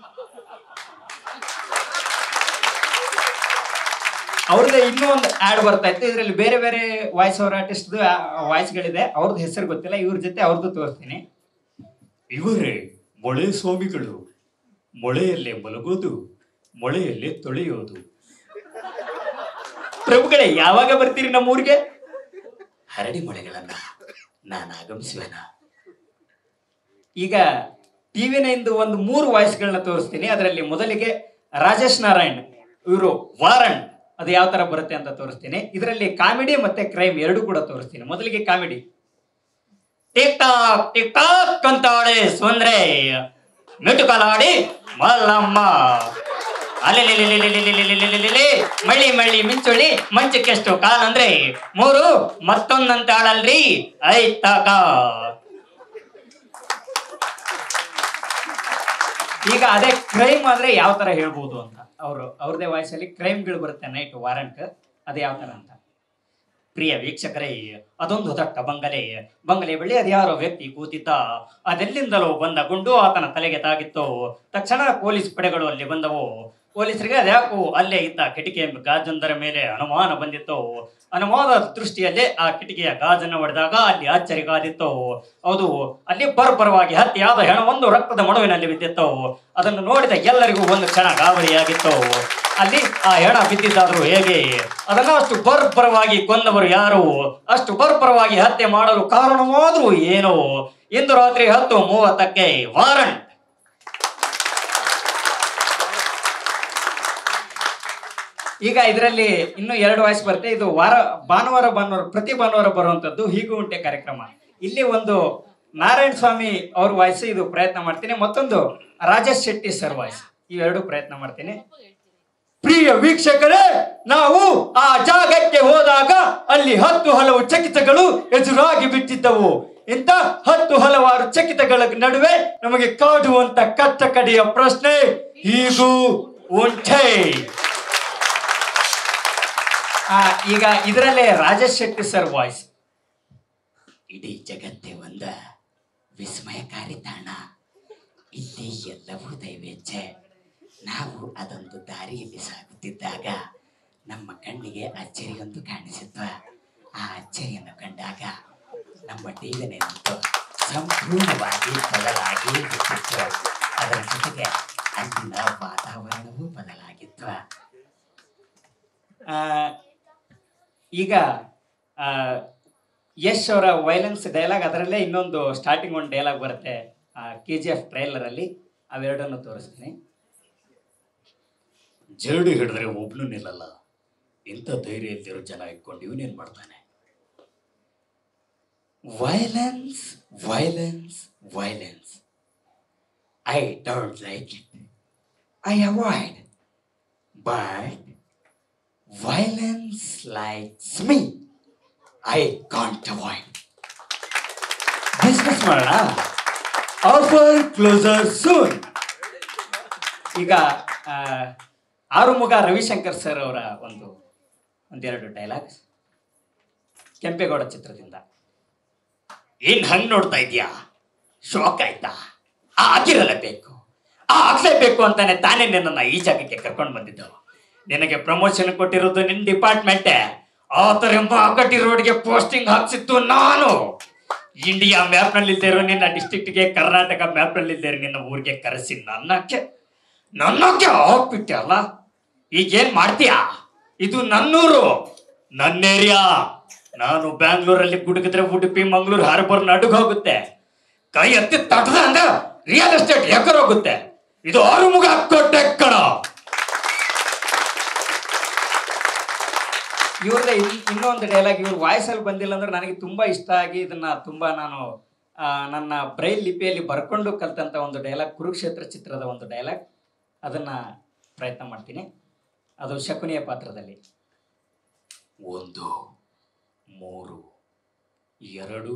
J: ಅವ್ರದ್ದೇ ಇನ್ನೂ ಒಂದು ಆ್ಯಡ್ ಬರ್ತಾ ಇತ್ತು. ಇದರಲ್ಲಿ ಬೇರೆ ಬೇರೆ ವಾಯ್ಸ್ ಓವರ್ ಆರ್ಟಿಸ್ಟ್ ವಾಯ್ಸ್ಗಳಿದೆ. ಅವ್ರದ್ದು ಹೆಸರು ಗೊತ್ತಿಲ್ಲ, ಇವ್ರ ಜೊತೆ ಅವ್ರದ್ದು ತೋರಿಸ್ತೀನಿ. ಇವರೇ ಮೊಳೆ ಸ್ವಾಮಿಗಳು, ಮೊಳೆಯಲ್ಲೇ ಮಲಗೋದು, ಮೊಳೆಯಲ್ಲೇ ತೊಳೆಯೋದು. ಪ್ರಭುಗಳೇ, ಯಾವಾಗ ಬರ್ತೀರಿ ನಮ್ಮೂರಿಗೆ? ಹರಡಿ ಮೊಳೆಗಳನ್ನ ನಾನು ಆಗಮಿಸುವೆನ. ಈಗ TV9 ಒಂದು 3 ವಾಯ್ಸ್ಗಳನ್ನ ತೋರಿಸ್ತೀನಿ. ಅದರಲ್ಲಿ ಮೊದಲಿಗೆ ರಾಜೇಶ್ ನಾರಾಯಣ್, ಇವರು ವಾರಣ್, ಅದು ಯಾವ ತರ ಬರುತ್ತೆ ಅಂತ ತೋರಿಸ್ತೀನಿ. ಇದರಲ್ಲಿ ಕಾಮಿಡಿ ಮತ್ತೆ ಕ್ರೈಮ್ ಎರಡು ಕೂಡ ತೋರಿಸ್ತೀನಿ. ಮೊದಲಿಗೆ ಕಾಮಿಡಿ. ಟಿಕ್ ಟಾಕ್ ಅಂತಾಳೆ ಸುಂದ್ರೆ ಮಿಟುಕಲಾಡಿ ಮಲ್ಲಮ್ಮ ಅಲೆಲೆಲೆಲೆಲೆಲೆಲೆಲೆಲೆಲೆಲೆ ಮಳ್ಳಿ ಮಳ್ಳಿ ಮಿಂಚುಳಿ ಮಂಚಕ್ಕೆಷ್ಟು ಕಾಲಂದ್ರೆ 3 ಮತ್ತೊಂದಂತಾಳಲ್ರಿ ಐತಾಕ. ಈಗ ಅದೇ ಕ್ರೈಮ್ ಆದ್ರೆ ಯಾವ ತರ ಹೇಳ್ಬೋದು ಅಂತ ಅವ್ರದೇ ವಾಯ್ಸಲ್ಲಿ ಕ್ರೈಮ್ಗಳು ಬರುತ್ತೆ, ನೈಟ್ ವಾರಂಟ್, ಅದು ಯಾವ ತರ ಅಂತ. ಪ್ರಿಯ ವೀಕ್ಷಕರೇ, ಅದೊಂದು ದಟ್ಟ ಬಂಗಲೆ ಬಳಿ ಅದ್ಯಾರೋ ವ್ಯಕ್ತಿ ಕೂತಿದ್ದ. ಅದೆಲ್ಲಿಂದಲೋ ಬಂದ ಗುಂಡು ಆತನ ತಲೆಗೆ ತಾಗಿತ್ತು. ತಕ್ಷಣ ಪೊಲೀಸ್ ಪಡೆಗಳು ಅಲ್ಲಿ ಬಂದವು. ಪೊಲೀಸರಿಗೆ ಅದ್ಯಾಕೋ ಅಲ್ಲೇ ಇದ್ದ ಕಿಟಕಿಯ ಗಾಜೊಂದರ ಮೇಲೆ ಅನುಮಾನ ಬಂದಿತ್ತು. ಅನುಮಾನದ ದೃಷ್ಟಿಯಲ್ಲೇ ಆ ಕಿಟಕಿಯ ಗಾಜನ್ನು ಹೊಡೆದಾಗ ಅಲ್ಲಿ ಅಚ್ಚರಿ ಕಾದಿತ್ತು. ಹೌದು, ಅಲ್ಲಿ ಬರ್ಬರವಾಗಿ ಹತ್ಯೆಯಾದ ಹೆಣವೊಂದು ರಕ್ತದ ಮಡುವಿನಲ್ಲಿ ಬಿದ್ದಿತ್ತು. ಅದನ್ನು ನೋಡಿದ ಎಲ್ಲರಿಗೂ ಒಂದು ಕ್ಷಣ ಗಾಬರಿಯಾಗಿತ್ತು. ಅಲ್ಲಿ ಆ ಹೆಣ ಬಿದ್ದಿದ್ದಾದ್ರೂ ಹೇಗೆ? ಅದನ್ನ ಅಷ್ಟು ಬರ್ಬರವಾಗಿ ಕೊಂದವರು ಯಾರು? ಅಷ್ಟು ಬರ್ಬರವಾಗಿ ಹತ್ಯೆ ಮಾಡಲು ಕಾರಣವಾದ್ರೂ ಏನು? ಇಂದು ರಾತ್ರಿ 10:30ಕ್ಕೆ ವಾರಂಟ್. ಈಗ ಇದರಲ್ಲಿ ಇನ್ನೂ 2 ವಾಯ್ಸ್ ಬರುತ್ತೆ. ಇದು ಭಾನುವಾರ ಪ್ರತಿ ಭಾನುವಾರ ಬರುವಂತದ್ದು ಹೀಗೂ ಉಂಟೆ ಕಾರ್ಯಕ್ರಮ. ಇಲ್ಲಿ ಒಂದು ನಾರಾಯಣ ಸ್ವಾಮಿ ಅವ್ರ ವಾಯ್ಸ್ ಇದು ಪ್ರಯತ್ನ ಮಾಡ್ತೀನಿ, ಮತ್ತೊಂದು ರಾಜೇಶ್ ಶೆಟ್ಟಿ ಸರ್ ವಾಯ್ಸ್, ಇವೆರಡು ಪ್ರಯತ್ನ ಮಾಡ್ತೀನಿ. ಪ್ರಿಯ ವೀಕ್ಷಕರೇ, ನಾವು ಆ ಜಾಗಕ್ಕೆ ಹೋದಾಗ ಅಲ್ಲಿ 10 ಹಲವು ಚಕಿತಗಳು ಎದುರಾಗಿ ಬಿಟ್ಟಿದ್ದವು. ಇಂಥ 10 ಹಲವಾರು ಚಕಿತಗಳ ನಡುವೆ ನಮಗೆ ಕಾಡುವಂತ ಕಟ್ಟ ಕಡೆಯ ಪ್ರಶ್ನೆ ಹೀಗೂ ಉಂಟೆ. ಈಗ ಇದರಲ್ಲೇ ರಾಜೇಶ್ ಶೆಟ್ಟಿ ಸರ್ ವಾಯ್ಸ್. ಇಡೀ ಜಗತ್ತೇ ಒಂದ ವಿಸ್ಮಯಕಾರಿ ತಾಣ, ಇಲ್ಲಿ ಎಲ್ಲವೂ ದೈವೇಚ್ಛೆ. ನಾವು ಅದೊಂದು ದಾರಿಯಲ್ಲಿ ಸಾಗುತ್ತಿದ್ದಾಗ ನಮ್ಮ ಕಣ್ಣಿಗೆ ಅಚ್ಚರಿಯೊಂದು ಕಾಣಿಸಿತ್ತು. ಆ ಅಚ್ಚರಿಯನ್ನು ಕಂಡಾಗ ನಮ್ಮ ಜೀವನ ಸಂಪೂರ್ಣವಾಗಿ ಬದಲಾಗಿ ಬಿಟ್ಟಿತ್ತು. ಅದರ ಜೊತೆಗೆ ಅಲ್ಲಿನ ವಾತಾವರಣವೂ ಬದಲಾಗಿತ್ತು. ಈಗ ಯಶ್ ಅವರ ವೈಲೆನ್ಸ್ ಡೈಲಾಗ್, ಅದರಲ್ಲೇ ಇನ್ನೊಂದು ಸ್ಟಾರ್ಟಿಂಗ್ ಒಂದು ಡೈಲಾಗ್ ಬರುತ್ತೆ KGF ಟ್ರೈಲರಲ್ಲಿ, ಅವೆರಡನ್ನು ತೋರಿಸ್ತೀನಿ. ಜರಡಿ ಹಿಡಿದ್ರೆ ಒಬ್ನು ನಿಲ್ಲಲ್ಲ, ಇಂಥ ಧೈರ್ಯ ಇಲ್ದಿರೋ ಜನ ಇಟ್ಕೊಂಡು ಇವನೇನ್ ಮಾಡ್ತಾನೆ. Violence violence violence, I don't like it, I avoid, but violence likes me, I can't avoid. Business ಮಾಡೋಣ, ಆಫರ್ ಕ್ಲೋಸರ್ ಸೂನ್. ಈಗ ಆರುಮುಗ ರವಿಶಂಕರ್ ಸರ್ ಅವರ ಒಂದೆರಡು ಡೈಲಾಗ್ಸ್ ಕೆಂಪೇಗೌಡ ಚಿತ್ರದಿಂದ. ಏನ್ ಹಂಗ್ ನೋಡ್ತಾ ಇದ್ಯಾ? ಶಾಕ್ ಆಯ್ತಾ? ಆಗಿರಲೇಬೇಕು, ಆಗ್ಲೇಬೇಕು ಅಂತಾನೆ ತಾನೇ ನಿನ್ನನ್ನು ಈ ಜಾಗಕ್ಕೆ ಕರ್ಕೊಂಡು ಬಂದಿದ್ದವು. ನಿನಗೆ ಪ್ರಮೋಷನ್ ಕೊಟ್ಟಿರೋದು ನಿನ್ನ ಡಿಪಾರ್ಟ್ಮೆಂಟೇ. ಆತರ ಎಂಬ ಅಗಟಿ ರೋಡ್ಗೆ ಪೋಸ್ಟಿಂಗ್ ಹಾಕ್ಸಿತ್ತು ನಾನು. ಇಂಡಿಯಾ ಮ್ಯಾಪ್ ನಲ್ಲಿ ಇಲ್ದೇ ಇರೋ ನಿನ್ನ ಡಿಸ್ಟ್ರಿಕ್ಟ್ಗೆ, ಕರ್ನಾಟಕ ಮ್ಯಾಪ್ ನಲ್ಲಿ ಇಲ್ದೇ ಇರೋ ನಿನ್ನ ಊರಿಗೆ ಕರೆಸಿ ನನ್ನಕ್ಕೆ ಹೋಗ್ಬಿಟ್ಟೆ ಅಲ್ಲ. ಈಗೇನ್ ಮಾಡ್ತೀಯಾ? ಇದು ನನ್ನೂರು, ನನ್ನ ಏರಿಯಾ. ನಾನು ಬ್ಯಾಂಗ್ಳೂರಲ್ಲಿ ಗುಡುಗಿದ್ರೆ ಉಡುಪಿ ಮಂಗಳೂರು ಹಾರ್ಬರ್ ನಡುಗ್ ಹೋಗುತ್ತೆ. ಕೈ ಎತ್ತಿ ತಟ್ಟದ ಅಂದ್ರೆ ರಿಯಲ್ ಎಸ್ಟೇಟ್ ಎಕರ್ ಹೋಗುತ್ತೆ. ಇದು ಆರುಮುಗ ಕೊಟ್ಟೆ ಕಣ. ಇವ್ರದ್ದೇ ಇನ್ನೊಂದು ಡೈಲಾಗ್, ಇವ್ರ ವಾಯ್ಸಲ್ಲಿ ಬಂದಿಲ್ಲ ಅಂದ್ರೆ ನನಗೆ ತುಂಬ ಇಷ್ಟ ಆಗಿ ಇದನ್ನ ತುಂಬ ನಾನು ನನ್ನ ಬ್ರೈಲ್ ಲಿಪಿಯಲ್ಲಿ ಬರ್ಕೊಂಡು ಕಲ್ತಂಥ ಒಂದು ಡೈಲಾಗ್, ಕುರುಕ್ಷೇತ್ರ ಚಿತ್ರದ ಒಂದು ಡೈಲಾಗ್, ಅದನ್ನು ಪ್ರಯತ್ನ ಮಾಡ್ತೀನಿ. ಅದು ಶಕುನಿಯ ಪಾತ್ರದಲ್ಲಿ. 1 3 2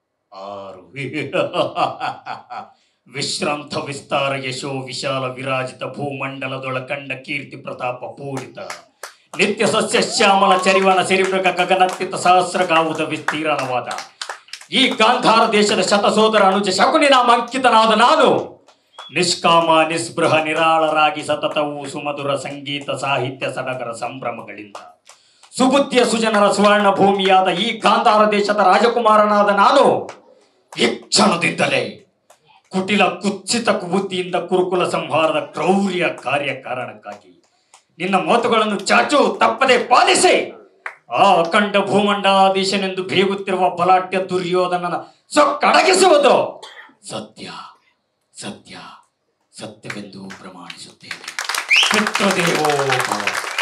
J: 6 ವಿಶ್ರಾಂತ ವಿಸ್ತಾರ ಯಶೋ ವಿಶಾಲ ವಿರಾಜಿತ ಭೂಮಂಡಲದೊಳ ಕಂಡ ಕೀರ್ತಿ ಪ್ರತಾಪ ಪೂರಿತ ನಿತ್ಯ ಸಸ್ಯ ಶ್ಯಾಮಲ ಚರಿವನ ಸಿರಿಮೃಗ ಗಗನತ್ತಿತ ಸಹಸ್ರಗಾವುದ ವಿಸ್ತೀರ್ಣವಾದ ಈ ಗಾಂಧಾರ ದೇಶದ ಶತಸೋದರ ಅನುಜ ಶಕುನಿ ನಾಮ ಅಂಕಿತನಾದ ನಾನು ನಿಷ್ಕಾಮ ನಿಸ್ಪೃಹ ನಿರಾಳರಾಗಿ ಸತತವೂ ಸುಮಧುರ ಸಂಗೀತ ಸಾಹಿತ್ಯ ಸಡಗರ ಸಂಭ್ರಮಗಳಿಂದ ಸುಬುದ್ಧಿಯ ಸುಜನರ ಸುವರ್ಣ ಭೂಮಿಯಾದ ಈ ಗಾಂಧಾರ ದೇಶದ ರಾಜಕುಮಾರನಾದ ನಾನು ಈ ಕ್ಷಣದಿಂದಲೇ ಕುಟಿಲ ಕುತ್ಸಿತ ಕುಬುದ್ಧಿಯಿಂದ ಕುರುಕುಲ ಸಂಹಾರದ ಕ್ರೌರ್ಯ ಕಾರ್ಯ ಕಾರಣಕ್ಕಾಗಿ ನಿನ್ನ ಮಾತುಗಳನ್ನು ಚಾಚು ತಪ್ಪದೆ ಪಾಲಿಸಿ ಆ ಅಖಂಡ ಭೂಮಂಡಲಾಧೀಶನೆಂದು ಬೇಗುತ್ತಿರುವ ಬಲಾಢ್ಯ ದುರ್ಯೋಧನನ ಸೊಕ್ಕಡಗಿಸುವುದು ಸತ್ಯ ಸತ್ಯ ಸತ್ಯವೆಂದು ಪ್ರಮಾಣಿಸುತ್ತೇನೆ. ಪಿತೃದೇವೋ ಭವ.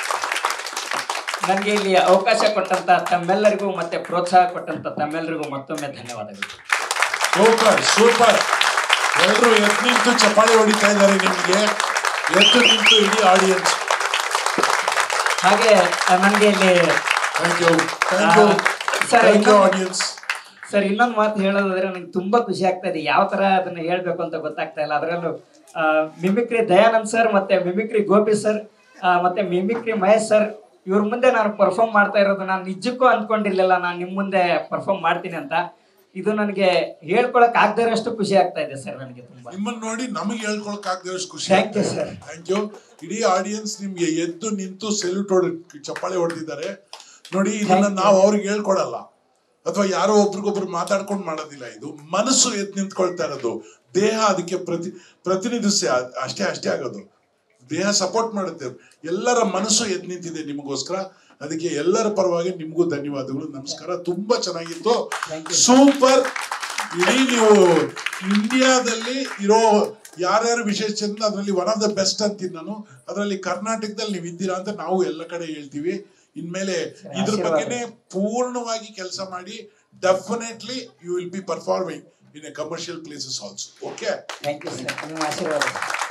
J: ನನಗೆ ಇಲ್ಲಿ ಅವಕಾಶ ಕೊಟ್ಟಂತ ತಮ್ಮೆಲ್ಲರಿಗೂ ಮತ್ತೆ ಪ್ರೋತ್ಸಾಹ ಕೊಟ್ಟಂತ ತಮ್ಮೆಲ್ಲರಿಗೂ ಮತ್ತೊಮ್ಮೆ ಧನ್ಯವಾದಗಳು.
D: Super super. ಎಲ್ಲರೂ ಎದ್ದು ನಿಂತು ಚಪ್ಪಾಳೆ ಹೊಡಿತಾ ಇದ್ದಾರೆ ನಿಮಗೆ. ಎದ್ದು ನಿಂತು ಇಡೀ ಆಡಿಯನ್ಸ್.
J: ಹಾಗೆ ನನಗೆ ಇಲ್ಲಿ
D: thank you thank you
J: sir
D: thank you audience.
J: Sir ಇನ್ನೊಂದು ಮಾತು ಹೇಳೋದಾದ್ರೆ ನನಗೆ ತುಂಬಾ ಖುಷಿ ಆಗ್ತಾ ಇದೆ. ಯಾವ ತರ ಅದನ್ನ ಹೇಳ್ಬೇಕು ಅಂತ ಗೊತ್ತಾಗ್ತಾ ಇಲ್ಲ. ಅದರಲ್ಲೂ ಮಿಮಿಕ್ರಿ ದಯಾನಂದ್ ಸರ್ ಮತ್ತೆ ಮಿಮಿಕ್ರಿ ಗೋಪಿ ಸರ್ ಮತ್ತೆ ಮಿಮಿಕ್ರಿ ಮಹೇಶ್ ಸರ್ ಇವ್ರ ಮುಂದೆ ನಾನು ಪರ್ಫಾರ್ಮ್ ಮಾಡ್ತಾ ಇರೋದು ನಾನು ನಿಜಕ್ಕೂ ಅಂದ್ಕೊಂಡಿರ್ಲಿಲ್ಲ ನಾನು ನಿಮ್ಮ ಮುಂದೆ ಪರ್ಫಾರ್ಮ್ ಮಾಡ್ತೀನಿ ಅಂತ. ಇದು ನನಗೆ ಹೇಳ್ಕೊಳಕ್ ಆಗದೇ ಇರೋಷ್ಟು ಖುಷಿ ಆಗ್ತಾ ಇದೆ ಸರ್ ನನಗೆ ತುಂಬಾ.
D: ನಿಮ್ಮನ್ನ ನೋಡಿ ನಮಗೆ ಹೇಳ್ಕೊಳಕ್ ಆಗದೇ ಇರೋಷ್ಟು ಖುಷಿ.
J: Thank you sir.
D: Thank you. ಇಡೀ ಆಡಿಯನ್ಸ್ ನಿಮ್ಗೆ ಎದ್ದು ನಿಂತು ಸೆಲ್ಯೂಟ್ ಹೊಡೆ ಚಪ್ಪಾಳೆ ಹೊಡೆದಿದ್ದಾರೆ ನೋಡಿ. ಇದನ್ನ ನಾವು ಅವ್ರಿಗೆ ಹೇಳ್ಕೊಡಲ್ಲ ಅಥವಾ ಯಾರೋ ಒಬ್ರಿಗೊಬ್ರು ಮಾತಾಡ್ಕೊಂಡು ಮಾಡೋದಿಲ್ಲ. ಇದು ಮನಸ್ಸು ಎದ್ದು ನಿಂತ್ಕೊಳ್ತಾ ಇರೋದು. ದೇಹ ಅದಕ್ಕೆ ಪ್ರತಿನಿಧಿಸಿ ಅಷ್ಟೇ ಆಗೋದು. ದೇಹ ಸಪೋರ್ಟ್ ಮಾಡುತ್ತೆ. ಎಲ್ಲರ ಮನಸ್ಸು ಎದ್ದು ನಿಂತಿದೆ ನಿಮಗೋಸ್ಕರ. ಅದಕ್ಕೆ ಎಲ್ಲರ ಪರವಾಗಿ ನಿಮ್ಗೂ ಧನ್ಯವಾದಗಳು. ನಮಸ್ಕಾರ. ತುಂಬಾ ಚೆನ್ನಾಗಿತ್ತು. ಸೂಪರ್. ಇಡೀ ನೀವು ಇಂಡಿಯಾದಲ್ಲಿ ಇರೋ ಯಾರ್ಯಾರು ವಿಶೇಷ ಚಂದ ಅದರಲ್ಲಿ ಒನ್ ಆಫ್ ದ ಬೆಸ್ಟ್ ಅಂತೀನಿ ನಾನು. ಅದರಲ್ಲಿ ಕರ್ನಾಟಕದಲ್ಲಿ ನೀವು ಇದ್ದೀರಾ ಅಂತ ನಾವು ಎಲ್ಲ ಕಡೆ ಹೇಳ್ತೀವಿ. ಇನ್ಮೇಲೆ ಇದ್ರ ಬಗ್ಗೆನೆ ಪೂರ್ಣವಾಗಿ ಕೆಲಸ ಮಾಡಿ. Definitely you will be performing in a commercial places also. Okay,
J: thank you sir. ನಿಮ್ಮ ಆಶೀರ್ವಾದ.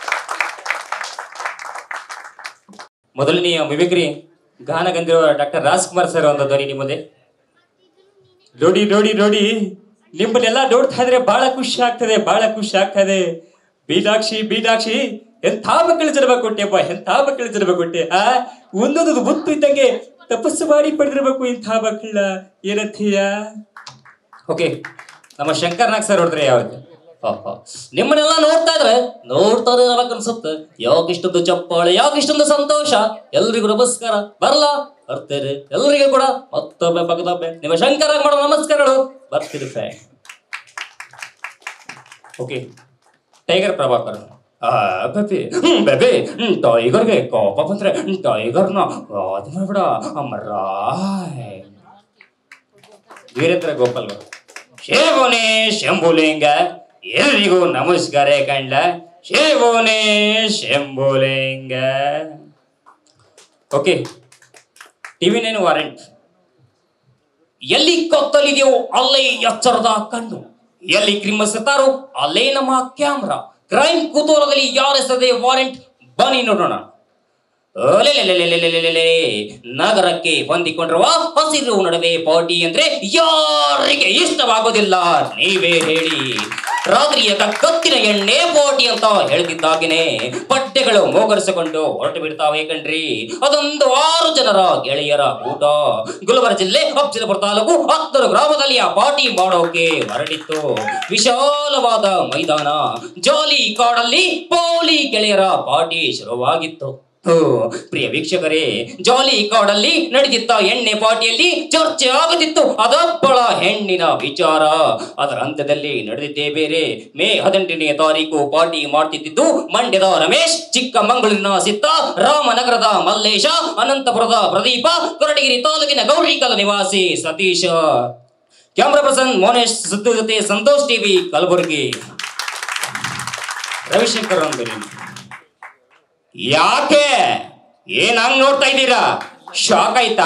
E: ಮೊದಲನೆಯ ಮಿಮಿಕ್ರಿ ಗಾನಗಂಧಿರುವ ಡಾಕ್ಟರ್ ರಾಜ್ಕುಮಾರ್ ಸರ್ ಒಂದು ಧ್ವನಿ ನಿಮ್ಮದೆ. ನೋಡಿ ನೋಡಿ ನೋಡಿ ನಿಮ್ಮನ್ನೆಲ್ಲ ನೋಡ್ತಾ ಇದ್ರೆ ಬಹಳ ಖುಷಿ ಆಗ್ತದೆ, ಬಹಳ ಖುಷಿ ಆಗ್ತದೆ. ಬೀದಾಕ್ಷಿ ಎಂಥ ಮಕ್ಕಳು ಜನ್ಮ ಕೊಟ್ಟೆಪ್ಪ, ಎಂಥ ಮಕ್ಕಳು ಜನ್ಮ ಕೊಟ್ಟೆ. ಒಂದೊಂದು ಮುತ್ತು ಇದ್ದಂಗೆ ತಪಸ್ಸು ಮಾಡಿ ಪಡೆದಿರ್ಬೇಕು ಇಂಥ ಮಕ್ಕಳ. ಏನಂತೀಯ? ಓಕೆ, ನಮ್ಮ ಶಂಕರ್ ನಾಗ್ ಸರ್ ಹೊಡೆದ್ರೆ ಯಾವ್ದು
H: ನಿಮ್ಮನ್ನೆಲ್ಲ ನೋಡ್ತಾ ಇದ್ರೆ ನಮಗ್ ಅನ್ಸುತ್ತೆ ಯಾಕೆ ಇಷ್ಟೊಂದು ಚಪ್ಪಾಳೆ, ಯಾಕೆ ಇಷ್ಟೊಂದು ಸಂತೋಷ. ಎಲ್ರಿಗೂ ನಮಸ್ಕಾರ. ಬರ್ತೇನೆ ಎಲ್ರಿಗೂ ಕೂಡ ಮತ್ತೊಮ್ಮೆ ಪಕ್ಕದೊಮ್ಮೆ ನಿಮ್ಮ ಶಂಕರ ಮಾಡೋ ನಮಸ್ಕಾರಗಳು. ಬರ್ತೀರಿ fan.
E: Okay, tiger Prabhakar. Baby ಟೈಗರ್ಗೆ ಕೋಪ ಬಂದ್ರೆ ಟೈಗರ್ನ ಅದು ಮಾಡ್ಬಿಡ ಅಮರಾಯ್. ವೀರೇಂದ್ರ ಗೋಪಾಲ್ ಶೇವೋನೆ ಶಂಭುಲಿಂಗ. ಎಲ್ರಿಗೂ ನಮಸ್ಕಾರ ಕಂಡ. ಶೇವೋನೆ ಶಂಭುಲಿಂಗ. Okay, TV9 warrant. ಎಲ್ಲಿ ಕತ್ತಲಿದೆಯೋ ಅಲ್ಲೇ ಎಚ್ಚರದ ಕಣ್ಣು, ಎಲ್ಲಿ ಕ್ರಿಮಿಸುತ್ತಾರೋ ಅಲ್ಲೇ ನಮ್ಮ ಕ್ಯಾಮ್ರಾ. ಕ್ರೈಮ್ ಕುತೂಹಲದಲ್ಲಿ ಯಾರೆಸದೆ ವಾರೆಂಟ್, ಬನ್ನಿ ನೋಡೋಣ. ನಗರಕ್ಕೆ ಹೊಂದಿಕೊಂಡಿರುವ ಹಸಿರು ನಡುವೆ ಪಾರ್ಟಿ ಅಂದ್ರೆ ಯಾರಿಗೆ ಇಷ್ಟವಾಗೋದಿಲ್ಲ ನೀವೇ ಹೇಳಿ. ರಾತ್ರಿಯ ಕತ್ತಿನ ಎಣ್ಣೆ ಪಾರ್ಟಿ ಅಂತ ಹೇಳ್ತಿದ್ದಾಗೇನೆ ಪಟ್ಟೆಗಳು ಮೋಗರಿಸಿಕೊಂಡು ಹೊರಟು ಬಿಡ್ತಾವೆ ಕಣ್ರಿ. ಅದೊಂದು 6 ಜನರ ಗೆಳೆಯರ ಊಟ. ಗುಲ್ಬರ್ಗ ಜಿಲ್ಲೆ ಅಫ್ಜಲಪುರ ತಾಲೂಕು 10 ಗ್ರಾಮದಲ್ಲಿ ಆ ಪಾರ್ಟಿ ಮಾಡೋಕೆ ಹೊರಟಿತ್ತು. ವಿಶಾಲವಾದ ಮೈದಾನ, ಜಾಲಿ ಕಾಡಲ್ಲಿ ಪೋಲಿ ಗೆಳೆಯರ ಪಾರ್ಟಿ ಶುರುವಾಗಿತ್ತು. ಪ್ರಿಯ ವೀಕ್ಷಕರೇ, ಜಾಲಿ ಕಾಡಲ್ಲಿ ನಡೆದಿದ್ದ ಎಣ್ಣೆ ಪಾರ್ಟಿಯಲ್ಲಿ ಚರ್ಚೆ ಆಗುತ್ತಿತ್ತು ಅದಪ್ಪಳ ಹೆಣ್ಣಿನ ವಿಚಾರ. ಅದರ ಅಂತ್ಯದಲ್ಲಿ ನಡೆದಿದ್ದೇ ಬೇರೆ. ಮೇ 18ನೇ ತಾರೀಕು ಪಾರ್ಟಿ ಮಾಡ್ತಿದ್ದು ಮಂಡ್ಯದ ರಮೇಶ್, ಚಿಕ್ಕಮಗಳೂರಿನ ಸಿತ್ತ, ರಾಮನಗರದ ಮಲ್ಲೇಶ, ಅನಂತಪುರದ ಪ್ರದೀಪ, ಕೊರಟಗೆರೆ ತಾಲೂಕಿನ ಗೌರಿಕಲ ನಿವಾಸಿ ಸತೀಶ. ಕ್ಯಾಮ್ರಾ ಪರ್ಸನ್ ಮೋನೇಶ್ ಸುದ್ದು ಜೊತೆ ಸಂತೋಷ್ ಟಿವಿ ಕಲಬುರಗಿ. ರವಿಶಂಕರ್ ಅಂಬರಿ. ಯಾಕೆ ಏನ್ ಹಂಗ್ ನೋಡ್ತಾ ಇದ್ದೀರಾ? ಶಾಕ್ ಆಯ್ತಾ?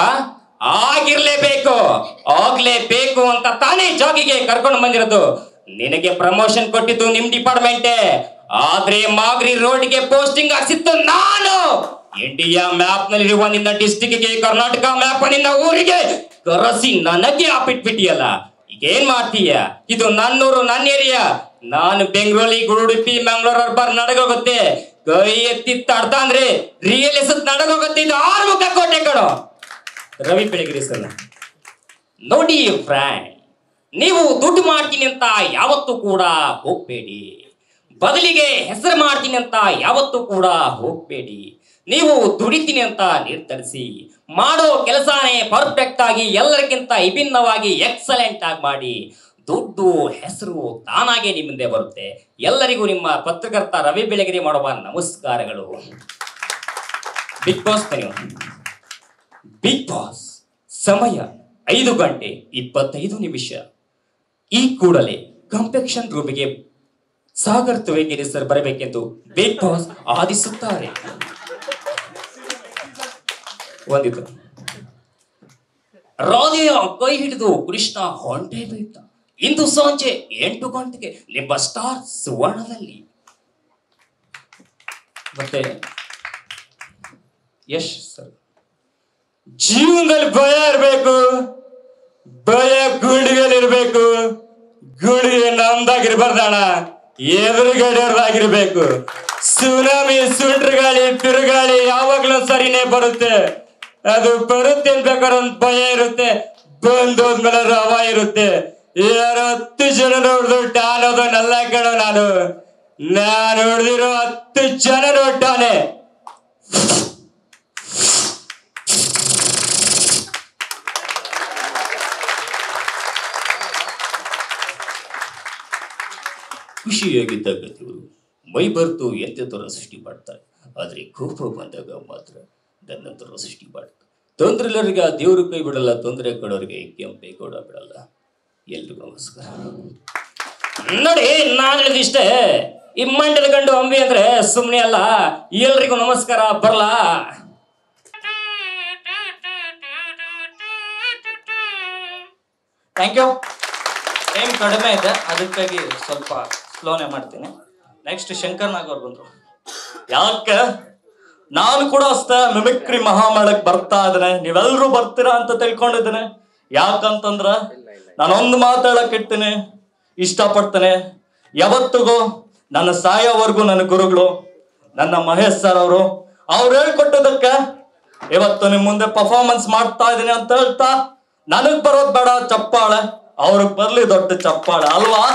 E: ಆಗ್ಲೇಬೇಕು ಅಂತ ತಾನೇ ಜಾಗಿಗೆ ಕರ್ಕೊಂಡು ಬಂದಿರೋದು. ನಿನಗೆ ಪ್ರಮೋಷನ್ ಕೊಟ್ಟಿದ್ದು ನಿಮ್ ಡಿಪಾರ್ಟ್ಮೆಂಟೇ, ಆದ್ರೆ ಮಾಗರಿ ರೋಡ್ಗೆ ಪೋಸ್ಟಿಂಗ್ ಹಾಕ್ಸಿತ್ತು ನಾನು. ಇಂಡಿಯಾ ಮ್ಯಾಪ್ ನಲ್ಲಿರುವ ನಿನ್ನ ಡಿಸ್ಟಿಕ್ಗೆ ಕರ್ನಾಟಕ ಮ್ಯಾಪ್ ನಿನ್ನ ಊರಿಗೆ ಕರೆಸಿ ನನಗೆ ಆಪಿಟ್ಬಿಟ್ಟಿಯಲ್ಲ. ಈಗ ಏನ್ ಮಾಡ್ತೀಯ? ಇದು ನನ್ನೂರು, ನನ್ನ ಏರಿಯಾ. ನಾನು ಬೆಂಗಳೂರಿಗೆ ಉಡುಪಿ ಮಂಗಳೂರು ಅರ್ಬರ್ ನಡಗೋಗುತ್ತೆ. ಕೈ ಎತ್ತಿ ತಡ್ತಾ ಅಂದ್ರೆ ರಿಯಲ್ ಎಸ್ ನಡಗೋಗುತ್ತೆ. ಇದು 6 ಮುಖ ಕೋಟೆ ಕಣೋ. ರವಿ ಬೆಳಗಿರಿ ಸರ್. ನೋಡಿ ಫ್ರೆಂಡ್, ನೀವು ದುಡ್ಡು ಮಾಡ್ತೀನಿ ಅಂತ ಯಾವತ್ತೂ ಕೂಡ ಹೋಗ್ಬೇಡಿ. ಬದಲಿಗೆ ಹೆಸರು ಮಾಡ್ತೀನಿ ಅಂತ ಯಾವತ್ತೂ ಕೂಡ ಹೋಗ್ಬೇಡಿ. ನೀವು ದುಡಿತೀನಿ ಅಂತ ನಿರ್ಧರಿಸಿ ಮಾಡೋ ಕೆಲಸನೇ ಪರ್ಫೆಕ್ಟ್ ಆಗಿ ಎಲ್ಲರಿಗಿಂತ ವಿಭಿನ್ನವಾಗಿ ಎಕ್ಸಲೆಂಟ್ ಆಗಿ ಮಾಡಿ. ದುಡ್ಡು ಹೆಸರು ತಾನಾಗೆ ನಿಮ್ಮ ಮುಂದೆ ಬರುತ್ತೆ. ಎಲ್ಲರಿಗೂ ನಿಮ್ಮ ಪತ್ರಕರ್ತ ರವಿ ಬೆಳಗೆರೆ ಮಾಡುವ ನಮಸ್ಕಾರಗಳು. ಬಿಗ್ ಬಾಸ್ ಬಿಗ್ ಬಾಸ್ ಸಮಯ 5:25. ಈ ಕೂಡಲೇ ಕಾಂಪ್ಲೆಕ್ಷನ್ ರೂಮಿಗೆ ಸಾಗರ್ ತುವೇಗೇರಿ ಸರ್ ಬರಬೇಕೆಂದು ಬಿಗ್ ಬಾಸ್ ಆದೇಶಿಸುತ್ತಾರೆ. ಒಂದಿತು ರಾಧೆಯ ಕೈ ಹಿಡಿದು ಕೃಷ್ಣ ಹೊಂಟೆ ಬಿಟ್ಟ. ಇಂದು ಸಂಜೆ 8 ಗಂಟೆಗೆ ನಿಮ್ಮ ಸ್ಟಾರ್ ಸುವರ್ಣದಲ್ಲಿ. ಮತ್ತೆ ಯಶ್ ಸರ್, ಜೀವನದಲ್ಲಿ ಭಯ ಇರ್ಬೇಕು, ಭಯ ಗುಂಡಿಗಳಿರ್ಬೇಕು, ಗುಂಡಿಗೆ ನಮ್ದಾಗಿರ್ಬಾರ್ದಣ್ಣ, ಎದುರುಗಡೆಯವ್ರದಾಗಿರ್ಬೇಕು. ಸುನಾಮಿ, ಸುಂಟ್ರಗಾಳಿ, ತಿರುಗಾಳಿ ಯಾವಾಗ್ಲೂ ಸರಿನೇ ಬರುತ್ತೆ. ಅದು ಬರುತ್ತೆ ಅನ್ಬೇಕಾದ್ರೆ ಒಂದು ಭಯ ಇರುತ್ತೆ, ಬಂದೋದ್ಮೇಲೆ ರವ ಇರುತ್ತೆ. ಯಾರು 10 ಜನ ನೋಡಿದ್ರು ಟಾನ್ ಹೋದವನ್ನೆಲ್ಲ ಕೇಳೋ ನಾನು ಹೊಡೆದಿರೋ 10 ಜನ ನೋಡ್ತಾನೆ. ಖುಷಿಯಾಗಿದ್ದಾಗ ಮೈ ಬರ್ತು ಎಂತೆಂಥವ್ರ ಸೃಷ್ಟಿ ಮಾಡ್ತಾರೆ, ಆದ್ರೆ ಕೋಪ ಬಂದಾಗ ಮಾತ್ರ ನನ್ನಂತರ ಸೃಷ್ಟಿ ಮಾಡ್ತಾರೆ. ತೊಂದ್ರೆಲ್ಲರಿಗೆ ಆ ದೇವರು ಕೈ ಬಿಡಲ್ಲ, ತೊಂದರೆ ಕೊಡೋರಿಗೆ ಕೆಂಪೆ ಕೊಡ ಬಿಡಲ್ಲ. ಎಲ್ರಿಗೂ ನಮಸ್ಕಾರ. ನೋಡಿ, ನಾನು ಹೇಳಿದಿಷ್ಟೇ, ಈ ಮಂಡ್ಯದ ಗಂಡು ಅಂಬಿ ಅಂದ್ರೆ ಸುಮ್ಮನೆ ಅಲ್ಲ. ಎಲ್ರಿಗೂ ನಮಸ್ಕಾರ. ಬರಲ್ಲ. Thank you. ಟೈಮ್ ಕಡಿಮೆ ಇದೆ, ಅದಕ್ಕಾಗಿ ಸ್ವಲ್ಪ ಸ್ಲೋನೇ ಮಾಡ್ತೀನಿ. ನೆಕ್ಸ್ಟ್ ಶಂಕರ್ ನಾಗ್ ಅವ್ರು ಬಂದ್ರು. ಯಾಕೆ ನಾನು ಕೂಡ ಅಷ್ಟೇ ಮಿಮಿಕ್ರಿ ಮಹಾಮೇಳಕ್ ಬರ್ತಾ ಇದ್ದೇನೆ, ನೀವೆಲ್ಲರೂ ಬರ್ತೀರಾ ಅಂತ ತಿಳ್ಕೊಂಡಿದ್ದೇನೆ. ಯಾಕಂತಂದ್ರ ನಾನೊಂದು ಮಾತಾಡಕ್ ಇಡ್ತೀನಿ, ಇಷ್ಟಪಡ್ತೇನೆ. ಯಾವತ್ತಿಗೂ ನನ್ನ ಸಾಯೋವರೆಗೂ ನನ್ನ ಗುರುಗಳು ನನ್ನ ಮಹೇಶ್ ಸರ್ ಅವರು ಹೇಳ್ಕೊಟ್ಟದಕ್ಕೆ ಇವತ್ತು ನಿಮ್ ಮುಂದೆ ಪರ್ಫಾರ್ಮೆನ್ಸ್ ಮಾಡ್ತಾ ಇದೀನಿ ಅಂತ ಹೇಳ್ತಾ, ನನಗ್ ಬರೋದ್ ಬೇಡ ಚಪ್ಪಾಳೆ, ಅವ್ರಿಗೆ ಬರ್ಲಿ ದೊಡ್ಡ ಚಪ್ಪಾಳೆ ಅಲ್ವಾ?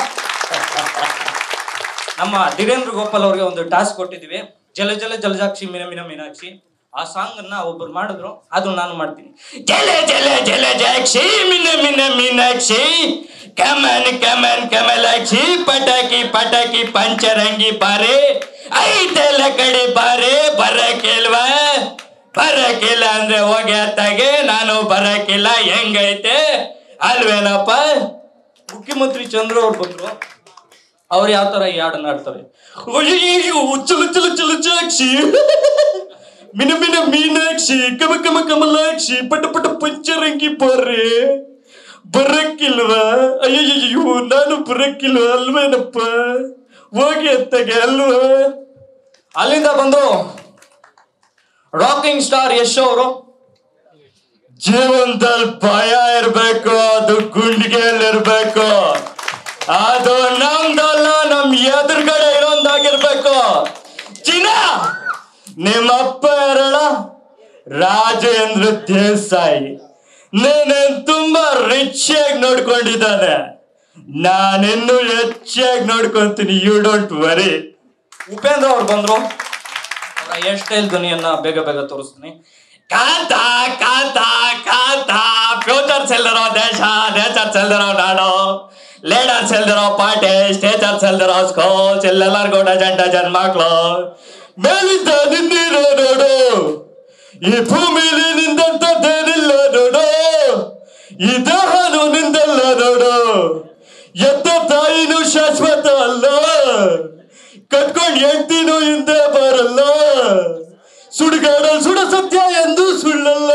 E: ನಮ್ಮ ಧೀರೇಂದ್ರ ಗೋಪಾಲ್ ಅವ್ರಿಗೆ ಒಂದು ಟಾಸ್ಕ್ ಕೊಟ್ಟಿದ್ವಿ, ಜಲ ಜಲ ಜಲಜಾಕ್ಷಿ ಮಿನ ಮಿನ ಮೀನಾಕ್ಷಿ. ಆ ಸಾಂಗ್ ಅನ್ನ ಒಬ್ಬರು ಮಾಡಿದ್ರು, ಅದು ನಾನು ಮಾಡ್ತೀನಿ. ಜಲ ಜಲ ಜಲಜಾಕ್ಷಿ ಮಿನ ಮಿನ ಮೀನಾಕ್ಷಿ, ಕಮನ್ ಕಮನ್ ಕಮಲಾಕ್ಷಿ, ಪಟಾಕಿ ಪಟಾಕಿ ಪಂಚರಂಗಿ ಬಾರೆ, ಐದೆಲ್ಲ ಕಡೆ ಬಾರೆ, ಬರಕಿಲ್ವಾ? ಬರಕಿಲ್ಲ ಅಂದ್ರೆ ಹೋಗಿ ಅತ್ತಾಗೆ, ನಾನು ಬರಕಿಲ್ಲ ಹೆಂಗೈತೆ ಅಲ್ವೇನಪ್ಪ? ಮುಖ್ಯಮಂತ್ರಿ ಚಂದ್ರು ಅವ್ರು ಬಂದ್ರು, ಅವ್ರು ಯಾವ ತರ ಈ ಹಾಡನ್ನ ಆಡ್ತಾರೆ. ಚಲ ಚಲ ಚಲಚಾಕ್ಷಿ ಮಿನ ಮಿನ ಮೀನಾಕ್ಷಿ, ಕಮ ಕಮ ಕಮಲಾಕ್ಷಿ, ಪಟ ಪಟ ಪಂಚರಂಗಿ ಬರ್ರೆ, ಬರಕ್ಕಿಲ್ವಾ? ಅಯ್ಯಯ್ಯೋ ನಾನು ಬರಕ್ಕಿಲ್ವ ಅಲ್ವೇನಪ್ಪ? ಹೋಗಿ ಅತ್ತಗೆ ಅಲ್ವಾ? ಅಲ್ಲಿಂದ ಬಂದು ರಾಕಿಂಗ್ ಸ್ಟಾರ್ ಯಶ್ ಅವರು, ಜೀವನದಲ್ಲಿ ಭಯ ಇರ್ಬೇಕು, ಅದು ಗುಂಡಿಗೆಯಲ್ಲಿರ್ಬೇಕು, ಅದು ನಮ್ದಲ್ಲ, ನಮ್ ಎದುರುಗಡೆ ಇರೋಂದಾಗಿರ್ಬೇಕು. ಚಿನ್ನ ನಿಮ್ಮಪ್ಪ ಯಾರಳ? ರಾಜೇಂದ್ರ ದೇಸಾಯಿ. ನೀನೇನ್ ತುಂಬಾ ರಿಚ್ ಆಗಿ ನೋಡ್ಕೊಂಡಿದ್ದಾನೆ, ನಾನಿನ್ನು ಹೆಚ್ಚಾಗಿ ನೋಡ್ಕೊಂತೀನಿ, ಯು ಡೋಂಟ್ ವರಿ. ಉಪೇಂದ್ರ ಅವ್ರು ಬಂದ್ರು, ಅವರ ಹೇರ್ ಸ್ಟೈಲ್ ಧ್ವನಿಯನ್ನ ಬೇಗ ಬೇಗ ತೋರಿಸ್ತೀನಿ. ಕಾಂತ ಕಾಂತ ಕಾಂತ, ಫ್ಯೂಚರ್ಸ್ ಎಲ್ದಿರೋ ದೇಶ, ನೇಚರ್ಸ್ ಎಲ್ದಿರೋ ನಾಡು, ಲೇಡರ್ಸ್ ಎಲ್ದಿರೋ ಪಾರ್ಟಿ, ಸ್ಟೇಚರ್ಸ್ ಎಲ್ದಿರೋ ಸ್ಕೂಲ್ಸ್, ಎಲ್ಲೆಲ್ಲರಿಗೂ ಡಜನ್ ಮಕ್ಕಳು. ಮೇಲಿದ್ದ ನಿಂದಿರೋ ನೋಡು, ಈ ಭೂಮಿಲಿ ನಿಂದಂತದ್ದೇನಿಲ್ಲ ನೋಡು, ಈ ದೇಹನು ನಿಂದಲ್ಲ ನೋಡು, ಎತ್ತ ತಾಯಿನೂ ಶಾಶ್ವತ ಅಲ್ಲ, ಕಟ್ಕೊಂಡ್ ಹೆಂಡ್ತಿನೂ ಹಿಂದೆ ಬರಲ್ಲ, ಸುಡುಗಾಡಲ್ ಸುಡ ಸತ್ಯ ಎಂದು ಸುಳ್ಳಲ್ಲ.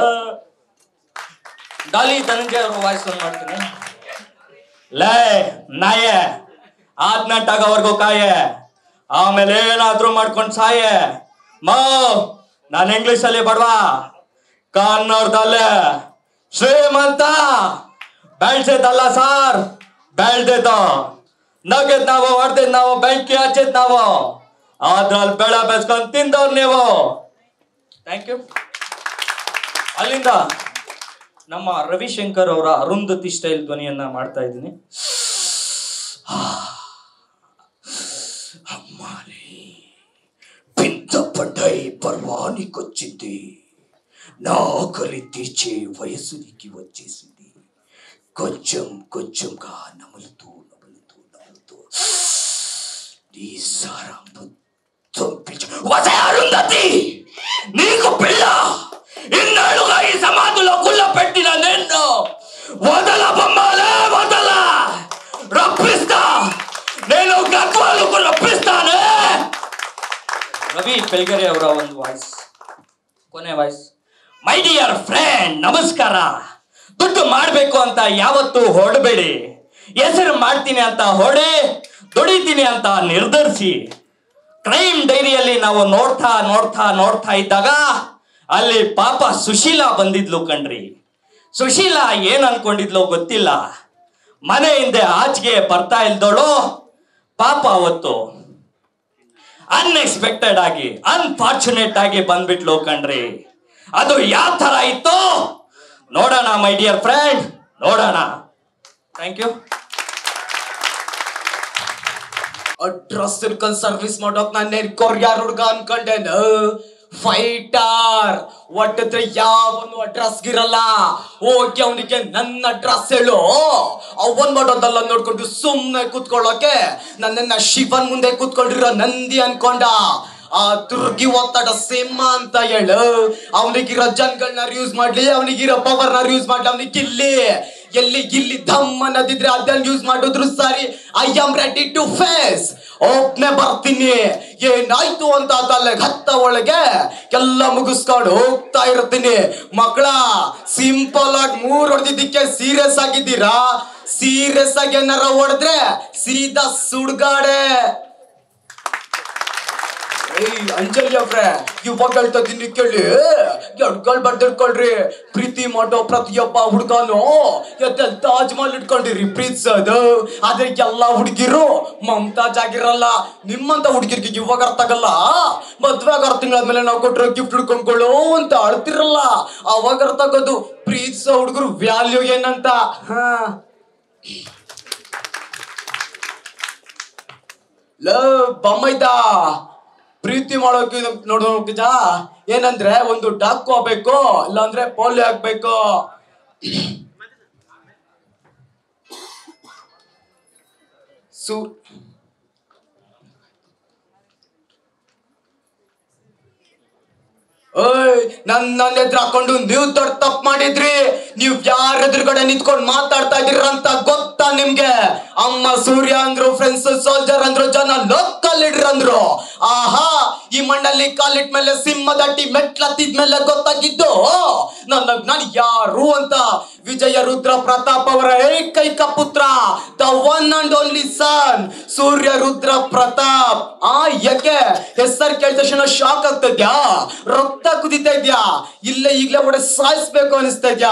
E: ಡಾಲಿ ಧನಂಜಯ ಅವ್ರ ವಾಯ್ಸ್ ಒಂದು ಮಾಡ್ತೀನಿ. ಲೇ ನಾಯೆ, ಆದ್ನಟ್ಟಾಗವರೆಗೂ ಕಾಯೆ, ಆಮೇಲೆ ಏನಾದ್ರೂ ಮಾಡ್ಕೊಂಡ್ ಸಾಯೆ. ನಾನು ಇಂಗ್ಲಿಷ್ ಅಲ್ಲಿ ಬಡವಾ, ಕನ್ನಡದಲ್ಲೇ ಶ್ರೀಮಂತ. ಬೆಳ್ಸಿದ್ದಲ್ಲ ಸಾರ್, ಬೆಳ್ದಿದ್ದ, ನಗದ್ ನಾವು, ಹೊಡೆದಿದ್ ನಾವು, ಬೆಂಕಿ ಹಚ್ಚಿದ್ ನಾವು, ಅದ್ರಲ್ಲಿ ಬೆಳೆ ಬೆಸ್ಕೊಂಡ್ ತಿಂದವ್ರು ನೀವು. Thank you. ಅಲ್ಲಿಂದ ನಮ್ಮ ರವಿಶಂಕರ್ ಅವರ ಅರುಂಧತಿ ಸ್ಟೈಲ್ ಧ್ವನಿಯನ್ನ ಮಾಡ್ತಾ ಇದ್ದೀನಿ. అమ్మాలి పింత పడ్డై పర్వానికొచ్చింది, నా ఆకలి తీర్చే వయసు నీకు వచ్చేసింది. కొంచెం కొంచెంగా నములుతూ నములుతూ నములుతూ నీ సారా మొత్తం వసే అరుంధతి, నీకు పిల్ల ఇన్నాళ్ళుగా ఈ సమాధిలో కుళ్ళ పెట్టిన నిన్ను వదల బొమ్మలే, వదల, రప్పిస్తా, నేను గద్వాలకు ರಪ್ಪಿಸ್ತಾನೆ. ರವಿ ಬೆಳಗೆರೆ ಅವರ ಒಂದು ವಾಯ್ಸ್, ಕೊನೆ ವಾಯ್ಸ್. ಮೈ ಡಿಯರ್ ಫ್ರೆಂಡ್, ನಮಸ್ಕಾರ. ದುಡ್ಡು ಮಾಡಬೇಕು ಅಂತ ಯಾವತ್ತೂ ಹೊರಡಬೇಡಿ. ಹೆಸರು ಮಾಡ್ತೀನಿ ಅಂತ ಹೊಡೆ, ದುಡಿತೀನಿ ಅಂತ ನಿರ್ಧರಿಸಿ ಕ್ರೈಮ್ ಡೈರಿಯಲ್ಲಿ ನಾವು ನೋಡ್ತಾ ನೋಡ್ತಾ ನೋಡ್ತಾ ಇದ್ದಾಗ ಅಲ್ಲಿ ಪಾಪ ಸುಶೀಲಾ ಬಂದಿದ್ಲು ಕಣ್ರಿ. ಸುಶೀಲಾ ಏನ್ ಅನ್ಕೊಂಡಿದ್ಲು ಗೊತ್ತಿಲ್ಲ. ಮನೆ ಹಿಂದೆ ಆಚೆಗೆ ಬರ್ತಾ ಇಲ್ದೋಳು ಪಾಪ ಅವತ್ತು ಅನ್ಎಕ್ಸ್ಪೆಕ್ಟೆಡ್ ಆಗಿ ಅನ್ಫಾರ್ಚುನೇಟ್ ಆಗಿ ಬಂದ್ಬಿಟ್ಲು ಕಣ್ರಿ. ಅದು ಯಾವ ತರ ಇತ್ತು ನೋಡೋಣ ಮೈ ಡಿಯರ್ ಫ್ರೆಂಡ್, ನೋಡೋಣ. Thank you.
K: ಡ್ರೆಸ್ ಇಟ್ಕೊಂಡ್ ಸರ್ವಿಸ್ ಮಾಡೋಕ್ ನಾನು ಕೊರಿಯರ್ ಹುಡ್ಗ ಅನ್ಕೊಂಡೇನು. ಫೈಟರ್ ಒಟ್ಟಿದ್ರೆ ಯಾವನು ಡ್ರೆಸ್ ಗಿರಲ್ಲ. ಹೋಗಿ ಅವನಿಗೆ ನನ್ನ ಡ್ರೆಸ್ ಹೇಳು, ಅವನ್ ಮಾಡೋದಲ್ಲ ನೋಡ್ಕೊಂಡು ಸುಮ್ನೆ ಕೂತ್ಕೊಳ್ಳೋಕೆ ನನ್ನನ್ನ ಶಿವನ್ ಮುಂದೆ ಕೂತ್ಕೊಂಡಿರೋ ನಂದಿ ಅನ್ಕೊಂಡ. ಆ ದುರ್ಗಿ ಒತ್ತಡ ಸಿಂಹ ಅಂತ ಹೇಳು. ಅವನಿಗಿರೋ ಜನಗಳನ್ನ ಯೂಸ್ ಮಾಡ್ಲಿ, ಅವನಿಗಿರೋ ಪವರ್ನ ಯೂಸ್ ಮಾಡ್ಲಿ, ಅವನಿಗೆ ಇಲ್ಲಿ ಧಮ್ ಅನ್ನೋದಿದ್ರೆ ಅದನ್ನ ಯೂಸ್ ಮಾಡಿದ್ರು sorry. I am ready to face. ಒಬ್ನೇ ಬರ್ತೀನಿ, ಏನಾಯ್ತು ಅಂತ ತಲೆಗೆ ಹತ್ತ ಒಳಗೆ ಎಲ್ಲ ಮುಗಿಸ್ಕೊಂಡು ಹೋಗ್ತಾ ಇರ್ತೀನಿ. ಮಕ್ಕಳ ಸಿಂಪಲ್ ಆಗಿ 3 ಹೊಡೆದಿದ್ದಕ್ಕೆ ಸೀರಿಯಸ್ ಆಗಿದ್ದೀರಾ? ಸೀರಿಯಸ್ ಆಗಿ ಏನಾರ ಹೊಡೆದ್ರೆ ಸೀದಾ ಸುಡ್ಗಾಡೆ. ಅಂಜಲಿ ಅವ್ರೆ, ಇವಾಗ ಹೇಳ್ತಾ ಇದ್ದೀನಿ ಕೇಳಿ, ಎಡ್ಗಳು ಬರ್ದಿಡ್ಕೊಳ್ರಿ. ಪ್ರೀತಿ ಮಾಡೋ ಪ್ರತಿಯೊಬ್ಬ ಹುಡ್ಗಾನು ತಾಜ್ ಮಹಲ್ ಇಟ್ಕೊಂಡಿರಿ ಪ್ರೀತಿಸೋದು. ಆದ್ರೆ ಎಲ್ಲಾ ಹುಡುಗಿರು ಮಮತಾಜ್ ಆಗಿರಲ್ಲ. ನಿಮ್ಮಂತ ಹುಡುಗಿರ್ಗೆ ಇವಾಗ ಅರ್ಥ ಆಗಲ್ಲ. ಮದ್ವೆ 6 ತಿಂಗಳಾದ್ಮೇಲೆ ನಾವು ಕೊಟ್ಟರೆ ಗಿಫ್ಟ್ ಹಿಡ್ಕೊಂಡ್ಕೊಳ್ಳೋ ಅಂತ ಅಳ್ತಿರಲ್ಲ. ಅವಾಗ ಅರ್ಥ ಆಗೋದು ಪ್ರೀತಿಸೋ ಹುಡುಗರು ವ್ಯಾಲ್ಯೂ ಏನಂತ. ಬಮ್ಮೈದ ಪ್ರೀತಿ ಮಾಡೋಕೆ ನೋಡೋಕಿಜ ಏನಂದ್ರೆ ಒಂದು ಡಾಕು ಆಗ್ಬೇಕು, ಇಲ್ಲಾಂದ್ರೆ ಪೋಲಿಯೋ ಆಗ್ಬೇಕು. ನನ್ನ ಎದುರು ಹಾಕೊಂಡು ನೀವು ದೊಡ್ಡ ತಪ್ಪು ಮಾಡಿದ್ರಿ. ನೀವ್ ಯಾರ ಎದುರುಗಡೆ ನಿಂತ್ಕೊಂಡು ಮಾತಾಡ್ತಾ ಇದೀರ ಅಂತ ಗೊತ್ತಾ ನಿಮ್ಗೆ? ಅಮ್ಮ ಸೂರ್ಯ ಅಂದ್ರು, ಫ್ರೆಂಡ್ಸ್ ಸೋಲ್ಜರ್ ಅಂದ್ರು, ಜನ ಲೋಕಲ್ ಲೀಡರ್ ಅಂದ್ರು. ಆಹಾ, ಈ ಮಣ್ಣಲ್ಲಿ ಕಾಲಿಟ್ ಮೇಲೆ ಸಿಂಹದಟ್ಟಿ ಮೆಟ್ಲತ್ತಿದ್ಮೇಲೆ ಗೊತ್ತಾಗಿದ್ದು ನಾನು ಯಾರು ಅಂತ. ವಿಜಯ ರುದ್ರ ಪ್ರತಾಪ್ ಅವರ ಏಕೈಕ ಪುತ್ರ, the one and only son, Surya Rudra Pratap. ಯಾಕೆ ಹೆಸರು ಕೇಳಿದ ತಕ್ಷಣ ಶಾಕ್ ಆಗ್ತಾ ಇದ್ಯಾ? ರಕ್ತ ಕುದಿತಾ ಇದ್ಯಾ? ಈಗ್ಲೇ ಒಡೆ ಸಾಯಿಸ್ಬೇಕು ಅನಿಸ್ತಾ ಇದ್ಯಾ?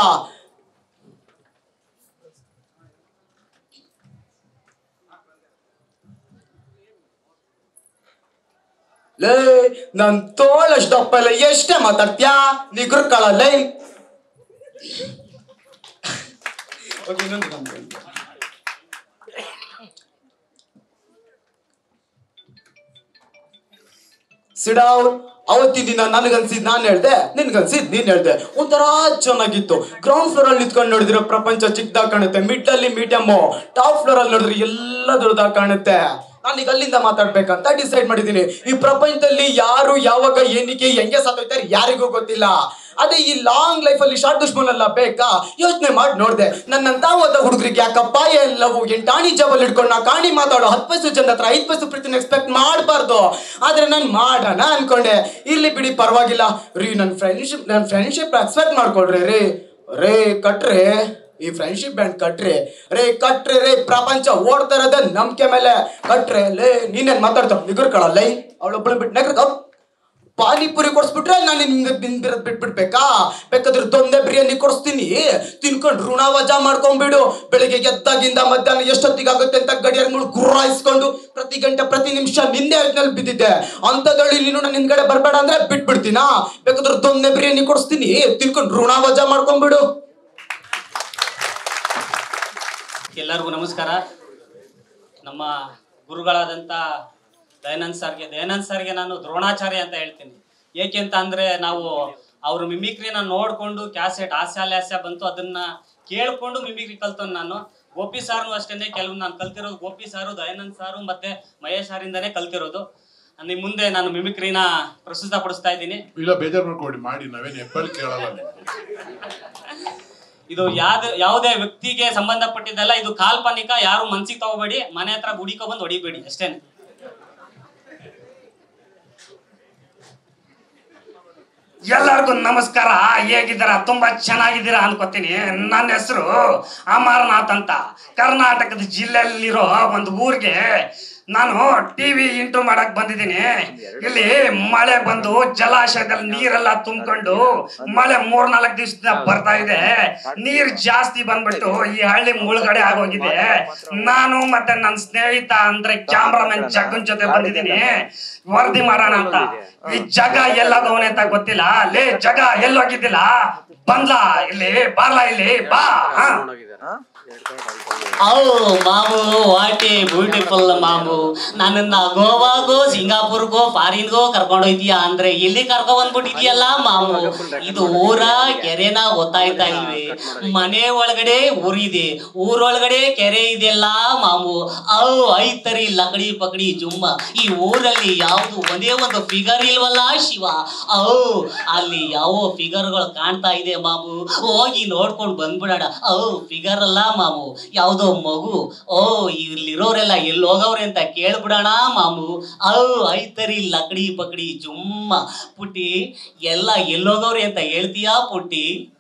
K: ಲೇ, ನನ್ ತೋಳಷ್ಟು ದಪ್ಪ ಇಲ್ಲ, ಎಷ್ಟೇ ಮಾತಾಡ್ತ್ಯಾ? ನಿಗ್ರು ಕಳಲ್ಲೇ. ಸಿಡಾವ್. ಅವತ್ತಿನ ದಿನ ನನಗನ್ಸಿದ್ ನಾನು ಹೇಳ್ದೆ, ನಿನ್ಗನ್ಸಿದ್ ನೀನ್ ಹೇಳ್ದೆ. ಒಂಥರ ಚೆನ್ನಾಗಿತ್ತು. ಗ್ರೌಂಡ್ ಫ್ಲೋರ್ ಅಲ್ಲಿ ನಿಂತ್ಕೊಂಡು ನೋಡಿದ್ರೆ ಪ್ರಪಂಚ ಚಿಕ್ಕದಾಗ ಕಾಣುತ್ತೆ. ಮಿಡ್ ಅಲ್ಲಿ ಮೀಡಿಯಮ್, ಟಾಪ್ ಫ್ಲೋರ್ ಅಲ್ಲಿ ನೋಡಿದ್ರೆ ಎಲ್ಲ ದೊಡ್ಡದಾಗ ಕಾಣುತ್ತೆ. ನಾನೀಗ ಅಲ್ಲಿಂದ ಮಾತಾಡ್ಬೇಕಂತ ಡಿಸೈಡ್ ಮಾಡಿದೀನಿ. ಈ ಪ್ರಪಂಚದಲ್ಲಿ ಯಾರು ಯಾವಾಗ ಏನಕ್ಕೆ ಹೆಂಗೆ ಸಾತೋಯ್ತಾರೆ ಯಾರಿಗೂ ಗೊತ್ತಿಲ್ಲ. ಅದೇ ಈ ಲಾಂಗ್ ಲೈಫ್ ಅಲ್ಲಿ ಶಾರ್ಟ್ ದುಶ್ಮನ್ ಎಲ್ಲ ಬೇಕಾ? ಯೋಚನೆ ಮಾಡಿ ನೋಡ್ದೆ. ನನ್ನಂತ ಓದ ಹುಡುಗರಿಗೆ ಯಾಕಪ್ಪ ಎಲ್ಲವೂ ಎಂಟಾಣಿ ಜಬಲ್ ಹಿಡ್ಕೊಂಡು ನಾ ಕಾಣಿ ಮಾತಾಡೋ 10 ಪೈಸು ಚಂದ ಹತ್ರ 5 ಪೈಸು ಪ್ರೀತಿನ ಎಕ್ಸ್ಪೆಕ್ಟ್ ಮಾಡಬಾರ್ದು. ಆದ್ರೆ ನಾನು ಮಾಡೋಣ ಅನ್ಕೊಂಡೆ. ಇರ್ಲಿ ಬಿಡಿ, ಪರವಾಗಿಲ್ಲ ರೀ. ನನ್ನ ಫ್ರೆಂಡ್ಶಿಪ್ ಎಕ್ಸ್ಪೆಕ್ಟ್ ಮಾಡ್ಕೊಳ್ರಿ ರೇ ಕಟ್ರೆ. ಈ ಫ್ರೆಂಡ್ಶಿಪ್ ಬ್ಯಾಂಡ್ ಕಟ್ರೆ ರೇ. ಪ್ರಪಂಚ ಓಡ್ತಾ ಇರೋದೇ ನಂಬಿಕೆ ಮೇಲೆ. ಕಟ್ರೆ ಲೇ. ನೀನೇನ್ ಮಾತಾಡ್ತಾವ? ನಿಗುರ್ ಕಳಲ್ಲ. ಅವಳೊಬ್ಬಳು ಬಿಟ್ಟು ನೆಗ್ರ ಪಾನಿಪುರಿ ಕೊಡ್ಸ್ಬಿಟ್ರೆ ನಾನು ನಿಮ್ಗೆ ಬಿಟ್ಬಿಡ್ಬೇಕಾ? ಬೇಕಾದ್ರೆ ದೊಂದೆ ಬಿರಿಯಾನಿ ಕೊಡಿಸ್ತೀನಿ, ತಿನ್ಕೊಂಡು ಋಣ ವಜಾ ಮಾಡ್ಕೊಂಡ್ಬಿಡು. ಬೆಳಿಗ್ಗೆ ಎದ್ದಾಗಿಂದ ಮಧ್ಯಾಹ್ನ ಎಷ್ಟೊತ್ತಿಗೆ ಆಗುತ್ತೆ ಅಂತ ಗಡಿಯಾರ ಮುಳು ಗುರ್ರಾಯಿಸ್ಕೊಂಡು ಪ್ರತಿ ಗಂಟೆ ಪ್ರತಿ ನಿಮಿಷ ನಿನ್ನೆ ಯೋಚನೆಯಲ್ಲಿ ಬಿದ್ದಿದ್ದೆ. ಅಂತದಳಿ ನೀನು ನಾನು ನಿನ್ ಕಡೆ ಬರ್ಬೇಡ ಅಂದ್ರೆ ಬಿಟ್ಬಿಡ್ತೀನಾ? ಬೇಕಾದ್ರೆ ದೊಂದೆ ಬಿರಿಯಾನಿ ಕೊಡಿಸ್ತೀನಿ, ತಿನ್ಕೊಂಡು ಋಣ ವಜಾ ಮಾಡ್ಕೊಂಡ್ಬಿಡು.
L: ಎಲ್ಲರಿಗೂ ನಮಸ್ಕಾರ. ನಮ್ಮ ಗುರುಗಳಾದಂಥ ದಯಾನಂದ್ ಸರ್ಗೆ ನಾನು ದ್ರೋಣಾಚಾರ್ಯ ಅಂತ ಹೇಳ್ತೀನಿ. ಏಕೆ ಅಂತ ಅಂದರೆ ನಾವು ಅವ್ರ ಮಿಮಿಕ್ರಿನ ನೋಡಿಕೊಂಡು ಕ್ಯಾಸೆಟ್ ಹಾಸ್ಯ ಬಂತು, ಅದನ್ನು ಕೇಳಿಕೊಂಡು ಮಿಮಿಕ್ರಿ ಕಲ್ತನು ನಾನು. ಗೋಪಿ ಸಾರ್ನು ಅಷ್ಟೇ, ಕೆಲವು ನಾನು ಕಲ್ತಿರೋದು ಗೋಪಿ ಸಾರು, ದಯಾನಂದ್ ಸಾರು ಮತ್ತು ಮಹೇಶ್ ಸಾರಿಂದನೇ ಕಲ್ತಿರೋದು. ನಿಮ್ಮ ಮುಂದೆ ನಾನು ಮಿಮಿಕ್ರಿನ ಪ್ರಸ್ತುತಪಡಿಸ್ತಾ ಇದ್ದೀನಿ.
D: ಇಲ್ಲ, ಬೇಜಾರು ಮಾಡ್ಕೊಡಿ, ಮಾಡಿ, ನಾವೇನು ಎಪ್ಪಲ್ ಕೇಳಲ್ಲ.
L: ಇದು ಯಾವುದೇ ವ್ಯಕ್ತಿಗೆ ಸಂಬಂಧಪಟ್ಟಿದ್ದಲ್ಲ, ಇದು ಕಾಲ್ಪನಿಕ. ಯಾರು ಮನ್ಸಿಗೆ ತಗೋಬೇಡಿ, ಮನೆ ಹತ್ರ ಗುಡಿಕೊ ಬಂದು ಹೊಡಿಬೇಡಿ ಅಷ್ಟೇನೆ.
M: ಎಲ್ಲರಿಗೂ ಎಲ್ಲರಿಗೂ ನಮಸ್ಕಾರ. ಹೇಗಿದ್ದೀರಾ? ತುಂಬಾ ಚೆನ್ನಾಗಿದ್ದೀರಾ ಅನ್ಕೋತೀನಿ. ನನ್ನ ಹೆಸರು ಅಮರನಾಥ್ ಅಂತ. ಕರ್ನಾಟಕದ ಜಿಲ್ಲೆಯಲ್ಲಿರೋ ಒಂದು ಊರಿಗೆ ನಾನು ಟಿವಿ ಇಂಟು ಮಾಡಕ್ ಬಂದಿದ್ದೀನಿ. ಇಲ್ಲಿ ಮಳೆ ಬಂದು ಜಲಾಶಯದಲ್ಲಿ ನೀರೆಲ್ಲ ತುಂಬಿಕೊಂಡು ಮಳೆ 3-4 ದಿವಸದಿಂದ ಬರ್ತಾ ಇದೆ. ನೀರ್ ಜಾಸ್ತಿ ಬಂದ್ಬಿಟ್ಟು ಈ ಹಳ್ಳಿ ಮುಳುಗಡೆ ಆಗೋಗಿದೆ. ನಾನು ಮತ್ತೆ ನನ್ನ ಸ್ನೇಹಿತ ಅಂದ್ರೆ ಕ್ಯಾಮ್ರಾಮನ್ ಜಗ್ಗನ್ ಜೊತೆ ಬಂದಿದ್ದೀನಿ ವರದಿ ಮಾಡೋಣ ಅಂತ. ಈ ಜಗ ಎಲ್ಲೋಗವನೆ ಅಂತ ಗೊತ್ತಿಲ್ಲ. ಲೇ ಜಗ ಎಲ್ಲೋಗಿದ್ದಿಲ್ಲ, ಬಂದ್ಲಾ ಇಲ್ಲಿ, ಬಾರ್ಲಾ ಇಲ್ಲಿ ಬಾ.
L: ಮಾಮು ವಾಟ್ ಎ ಬ್ಯೂಟಿಫುಲ್ ಮಾಮು. ನನ್ನನ್ನ ಗೋವಾಗೋ ಸಿಂಗಾಪುರ್ಗೋ ಫಾರಿನ್ಗೋ ಕರ್ಕೊಂಡೋಯ್ತೀಯಾ ಅಂದ್ರೆ ಇಲ್ಲಿ ಕರ್ಕೊಂಡ್ ಬಂದ್ಬಿಟ್ಟಿದ್ಯಲ್ಲ ಮಾಮು. ಇದು ಊರ ಕೆರೆನ ಗೊತ್ತಾಯ್ತಾ ಇಲ್ವೇ? ಮನೆ ಒಳಗಡೆ ಊರಿದೆ, ಊರೊಳಗಡೆ ಕೆರೆ ಇದೆಯಲ್ಲ ಮಾಮು. ಐತರಿ ಲಕಡಿ ಪಕಡಿ ಜುಮ್ಮ. ಈ ಊರಲ್ಲಿ ಯಾವ್ದು ಒಂದೇ ಒಂದು ಫಿಗರ್ ಇಲ್ವಲ್ಲ ಶಿವ. ಅಲ್ಲಿ ಯಾವ ಫಿಗರ್ಗಳು ಕಾಣ್ತಾ ಇದೆ ಮಾಮು, ಹೋಗಿ ನೋಡ್ಕೊಂಡು ಬಂದ್ಬಿಡೋಣ. ಫಿಗರ್ ಅಲ್ಲ ಮಾಮು, ಯಾವ್ದೋ ಮಗು. ಇಲ್ಲಿರೋರೆಲ್ಲ ಎಲ್ಲಿ ಹೋಗವ್ರೆ ಅಂತ ಕೇಳ್ಬಿಡೋಣ ಮಾಮು. ಐತರಿ ಲಕಡಿ ಪಕಡಿ ಜುಮ್ಮ. ಪುಟ್ಟಿ ಎಲ್ಲ ಎಲ್ಲೋಗವ್ರೆ ಅಂತ ಹೇಳ್ತೀಯಾ ಪುಟ್ಟಿ?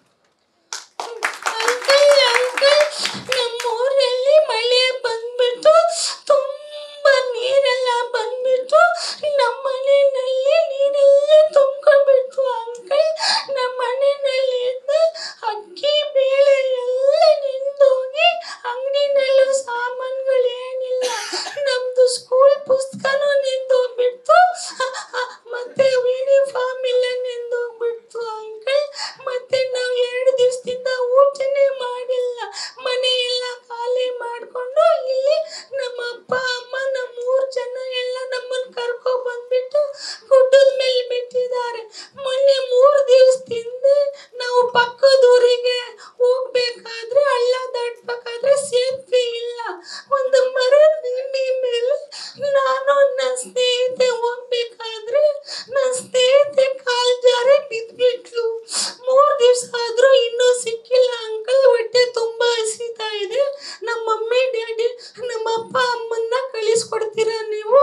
N: ನಮ್ಮೂರಲ್ಲಿ ಮಳೆ ಬಂದ್ಬಿಟ್ಟು ತುಂಬಾ ನೀರೆಲ್ಲ ಬಂದ್ಬಿಟ್ಟು ನಮ್ಮ ಮನೆಯಲ್ಲಿ ನೀರೆಲ್ಲ ತುಂಬ್ಕೊಂಡ್ಬಿಟ್ಟು ಅಂಕಲ್. ನಮ್ಮ ಮನೆಯಲ್ಲಿ ಅಕ್ಕಿ ಬೇಳೆ ಎಲ್ಲ ನಿಂದೋಗಿ ಅಂಗಡಿನಲ್ಲೂ ಸಾಮಾನುಗಳೇನಿಲ್ಲ. ನಮ್ದು ಸ್ಕೂಲ್ ಪುಸ್ತಕನೂ ನಿಂದೋಗ್ಬಿಡ್ತು, ಮತ್ತೆ ಯೂನಿಫಾರ್ಮ್ ಎಲ್ಲ ನಿಂದೋಗ್ಬಿಡ್ತು ಅಂಕಲ್. ಮತ್ತೆ ನಾವು 2 ದಿವಸದಿಂದ ಊಟನೇ ಮಾಡಿಲ್ಲ. ಮನೆಯೆಲ್ಲ ಖಾಲಿ ಮಾಡ್ಕೊಂಡು ಇಲ್ಲಿ ನಮ್ಮ ಅಪ್ಪ ಅಮ್ಮ ನಮ್ಮ 3 ಜನ ಎಲ್ಲ ನಮ್ಮನ್ನು ಕರ್ಕೊ ಬಂದ್ಬಿಟ್ಟು ಗುಡ್ಡದ ಮೇಲೆ ಬಿಟ್ಟಿದ್ದಾರೆ. ಮೊನ್ನೆ 3 ದಿವಸದಿಂದ ನಾವು ಪಕ್ಕದ ಊರಿಗೆ ಹೋಗ್ಬೇಕಾದ್ರೆ ಹಳ್ಳ ದಾಟ್ಬೇಕಾದ್ರೆ ಸೇತುವೆ ಇಲ್ಲ. ಒಂದು ಮರದ ದಿಂಡಿ ಮೇಲೆ ನಾನು ನನ್ನ ಸ್ನೇಹಿತೆ ಹೋಗ್ಬೇಕಾದ್ರೆ ನನ್ನ ಸ್ನೇಹಿತೆ ಕಾಲ್ ಜಾರಿ ಬಿದ್ಬಿಟ್ಲು. 3 ದಿವಸ ಆದ್ರೂ ಇನ್ನೂ ಸಿಕ್ಕಿಲ್ಲ ಅಂಕಲ್. ಹೊಟ್ಟೆ ತುಂಬಾ ಹಸಿತಾ ಇದೆ. ನಮ್ಮ ಮಮ್ಮಿ ಡ್ಯಾಡಿ ನಮ್ಮ ಅಪ್ಪ ಅಮ್ಮನ್ನ ಕಳಿಸ್ಕೊಡ್ತೀರಾ ನೀವು?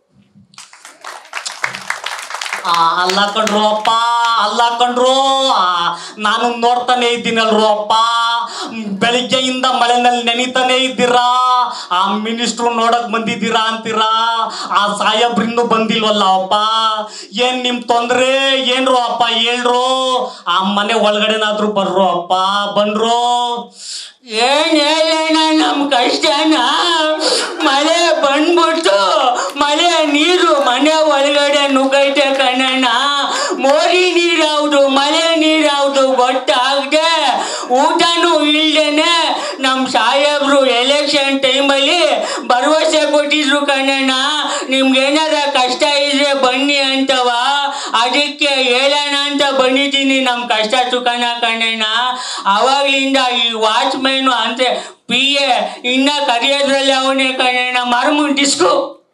L: ಅಲ್ಲ ಕಣ್ರು ಅಪ್ಪ, ಅಲ್ಲ ಕಣ್ರು. ನಾನು ನೋಡ್ತಾನೆ ಇದ್ದೀನಲ್ರು ಅಪ್ಪ. ಬೆಳಿಗ್ಗೆಯಿಂದ ಮಳೆನಲ್ಲಿ ನೆನಿತಾನೆ ಇದ್ದೀರಾ. ಆ ಮಿನಿಸ್ಟ್ರು ನೋಡಕ್ ಬಂದಿದ್ದೀರಾ ಅಂತೀರಾ. ಆ ಸಾಹೇಬ್ರಿನ್ನೂ ಬಂದಿಲ್ವಲ್ಲ ಅಪ್ಪ. ಏನ್ ನಿಮ್ ತೊಂದ್ರೆ ಏನ್ರು ಅಪ್ಪ ಹೇಳ್ರು. ಆ ಮನೆ ಒಳಗಡೆನಾದ್ರೂ ಬರ್ರು ಅಪ್ಪ, ಬನ್ರು.
N: ಏನ್ ಹೇಳೋಣ ನಮ್ ಕಷ್ಟನ? ಮಳೆ ಬಂದ್ಬಿಟ್ಟು ಮಳೆ ನೀರು ಮನೆ ಒಳಗಡೆ ನುಗ್ಗೈತೆ ಕಣ್ಣಣ್ಣ. ಮೋರಿ ನೀರ್ ಯಾವ್ದು ಮಳೆ ನೀರ್ ಯಾವ್ದು ಗೊತ್ತಾಗದೆ ಊಟನೂ ಇಲ್ದೇನೆ ನಮ್ ಸಾಹೇಬ್ರು ಎಲೆಕ್ಷನ್ ಟೈಮಲ್ಲಿ ಭರವಸೆ ಕೊಟ್ಟಿದ್ರು ಕಣ್ಣಣ್ಣ. ನಿಮ್ಗೇನಾರ ಕಷ್ಟ ಇದ್ರೆ ಬನ್ನಿ ಅಂತವ. ಅದಕ್ಕೆ ಹೇಳೋಣ ಅಂತ ಬಂದಿದ್ದೀನಿ ನಮ್ ಕಷ್ಟ ಸುಖನ ಕಣ್ಣಣ್ಣ. ಅವಾಗ್ಲಿಂದ ಈ ವಾಚ್ಮೈನು ಅಂದ್ರೆ PA ಇನ್ನ ಕರೆಯೋದ್ರಲ್ಲಿ ಅವನೇ ಕಣ್ಣಣ್ಣ. ಮರಮುಂಟಿಸ್ಕೊ.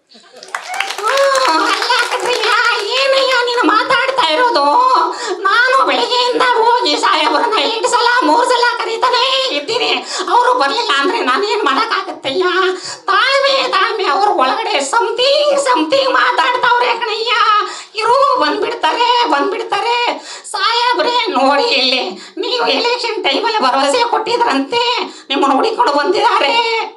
N: ಏನಯ್ಯ ನೀನು ಮಾತಾಡ್ತಾ ಇರೋದು? ನಾನು ಬೆಳಿಗ್ಗೆಯಿಂದ ಹೋಗಿ ಸಾಹೇಬ್ರನ್ನ 2 ಸಲ 3 ಸಲ ಕರೀತಾನೆ ಇದ್ದೀನಿ. ಅವರು ಬರ್ಲಿಲ್ಲ ಅಂದ್ರೆ ನಾನೇನ್ ಮಾಡಕ್ಕಾಗತ್ತಯ್ಯ? ತಾಳ್ಮೆ ತಾಳ್ಮೆ. ಅವ್ರ ಒಳಗಡೆ ಸಮಥಿಂಗ್ ಮಾತಾಡ್ತಾವ್ರೆ ಕಣಯ್ಯ. ಇರು ಬಂದ್ಬಿಡ್ತಾರೆ. ಸಾಹೇಬ್ರೆ ನೋಡಿ ಇಲ್ಲಿ ನೀವು ಎಲೆಕ್ಷನ್ ಟೈಮಲ್ಲಿ ಭರವಸೆ ಕೊಟ್ಟಿದ್ರಂತೆ, ನಿಮ್ಮನ್ನು ಹುಡುಕೊಂಡು ಬಂದಿದ್ದಾರೆ.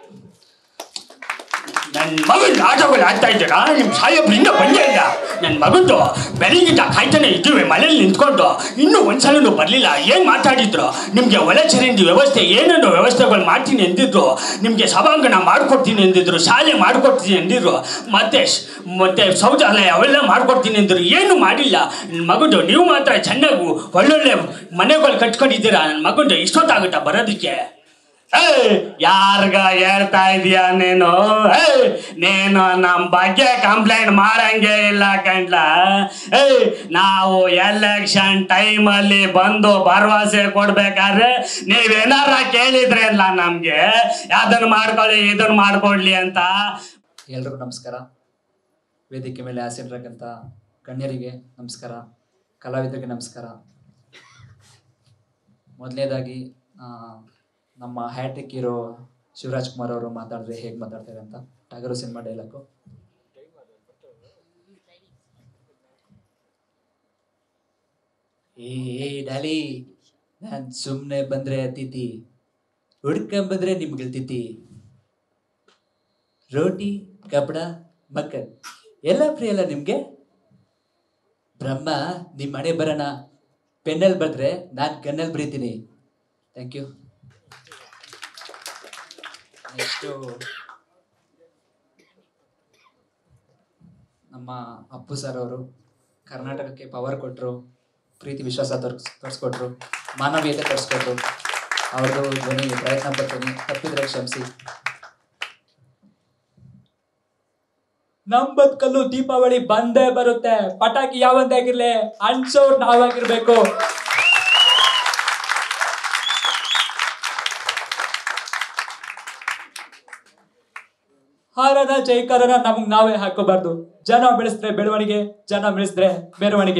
M: ನನ್ನ ಮಗನ ಆಟಗಳು ಆಡ್ತಾ ಇದ್ದೀರಾ? ನಿಮ್ಮ ಸಾಹೇಬ್ರಿಂದ ಬಂದೇ ಇಲ್ಲ. ನನ್ನ ಮಗಂದು ಬೆಳಿಗ್ಗಿಂದ ಕಾಯ್ತಾನೆ ಇದ್ದೀವಿ ಮನೇಲಿ ನಿಂತ್ಕೊಂಡು. ಇನ್ನೂ ಒಂದ್ಸಲೂ ಬರಲಿಲ್ಲ. ಏನು ಮಾತಾಡಿದ್ರು? ನಿಮಗೆ ಒಳ ಚರಂಡಿ ವ್ಯವಸ್ಥೆ ಏನೇನೋ ವ್ಯವಸ್ಥೆಗಳು ಮಾಡ್ತೀನಿ ಎಂದಿದ್ರು. ನಿಮಗೆ ಸಭಾಂಗಣ ಮಾಡಿಕೊಡ್ತೀನಿ ಎಂದಿದ್ರು, ಶಾಲೆ ಮಾಡಿಕೊಡ್ತೀನಿ ಎಂದಿದ್ರು, ಮತ್ತೆ ಶೌಚಾಲಯ ಅವೆಲ್ಲ ಮಾಡಿಕೊಡ್ತೀನಿ ಎಂದರು. ಏನು ಮಾಡಿಲ್ಲ. ನನ್ನ ಮಗಂದು ನೀವು ಮಾತ್ರ ಚೆನ್ನಾಗಿ ಒಳ್ಳೊಳ್ಳೆ ಮನೆಗಳು ಕಟ್ಕೊಂಡಿದ್ದೀರಾ. ನನ್ನ ಮಗಂದು ಇಷ್ಟೊತ್ತಾಗುತ್ತಾ ಬರೋದಕ್ಕೆ? ಯಾರ್ಗ ಹೇಳ್ತಾ ಇದೀಯ ನೀನು? ನೀನು ನಮ್ಮ ಬಗ್ಗೆ ಕಂಪ್ಲೇಂಟ್ ಮಾಡಂಗೆ ಇಲ್ಲ ಕಂಡ್ಲ. ನಾವು ಎಲೆಕ್ಷನ್ ಟೈಮಲ್ಲಿ ಬಂದು ಭರವಸೆ ಕೊಡ್ಬೇಕಾದ್ರೆ ನೀವೇನಾರ ಕೇಳಿದ್ರೆ ಅಲ್ಲ ನಮ್ಗೆ ಅದನ್ನ ಮಾಡ್ಕೊಳ್ಳಿ ಇದನ್ನ ಮಾಡ್ಕೊಡ್ಲಿ ಅಂತ.
F: ಎಲ್ರಿಗೂ ನಮಸ್ಕಾರ. ವೇದಿಕೆ ಮೇಲೆ ಆಸೀನರಾಗಂತ ಗಣ್ಯರಿಗೆ ನಮಸ್ಕಾರ, ಕಲಾವಿದರಿಗೆ ನಮಸ್ಕಾರ. ಮೊದಲನೇದಾಗಿ ನಮ್ಮ ಹ್ಯಾಟ್ರಿಕ್ ಹೀರೋ ಶಿವರಾಜ್ ಕುಮಾರ್ ಅವರು ಮಾತಾಡಿದ್ರೆ ಹೇಗೆ ಮಾತಾಡ್ತಾರೆ ಅಂತ ಟಗರು ಸಿನಿಮಾ ಡೈಲಾಗು. ಏ ಡಾಲಿ, ನಾನು ಸುಮ್ಮನೆ ಬಂದ್ರೆ ಅತಿಥಿ, ಹುಡ್ಕೊಂಬಂದ್ರೆ ನಿಮ್ಗಿಳ್ತಿತಿ. ರೋಟಿ ಕಪಡ ಮಕ್ಕನ್ ಎಲ್ಲ ಫ್ರೀ ಅಲ್ಲ ನಿಮ್ಗೆ? ಬ್ರಹ್ಮ ನಿಮ್ಮ ಮನೆ ಬರೋಣ ಪೆನ್ನಲ್ಲಿ ಬರೆದ್ರೆ ನಾನು ಗನ್ನಲ್ಲಿ ಬರೀತೀನಿ. Thank you. ನೆಕ್ಸ್ಟು ನಮ್ಮ ಅಪ್ಪು ಸರ್ ಅವರು ಕರ್ನಾಟಕಕ್ಕೆ ಪವರ್ ಕೊಟ್ಟರು, ಪ್ರೀತಿ ವಿಶ್ವಾಸ ತೋರಿಸ್ಕೊಟ್ರು, ಮಾನವೀಯತೆ ತೋರಿಸ್ಕೊಟ್ರು. ಅವ್ರದ್ದು ಧ್ವನಿ ಪ್ರಯತ್ನ ಪಡ್ತೀನಿ, ತಪ್ಪಿದ್ರೆ ಕ್ಷಮಿಸಿ. ನಮ್ ಬದುಕಲ್ಲೂ ದೀಪಾವಳಿ ಬಂದೇ ಬರುತ್ತೆ. ಪಟಾಕಿ ಯಾವಂದೇ ಆಗಿರ್ಲಿ, ಅನ್ಸೋರ್ ನಾವಾಗಿರ್ಬೇಕು. ಹಾರನ ಜೈಕಾರನ ನಮಗ್ ನಾವೇ ಹಾಕೋಬಾರ್ದು. ಜನ ಬೆಳೆಸಿದ್ರೆ ಬೆಳವಣಿಗೆ, ಜನ ಬೆಳೆಸಿದ್ರೆ ಮೆರವಣಿಗೆ.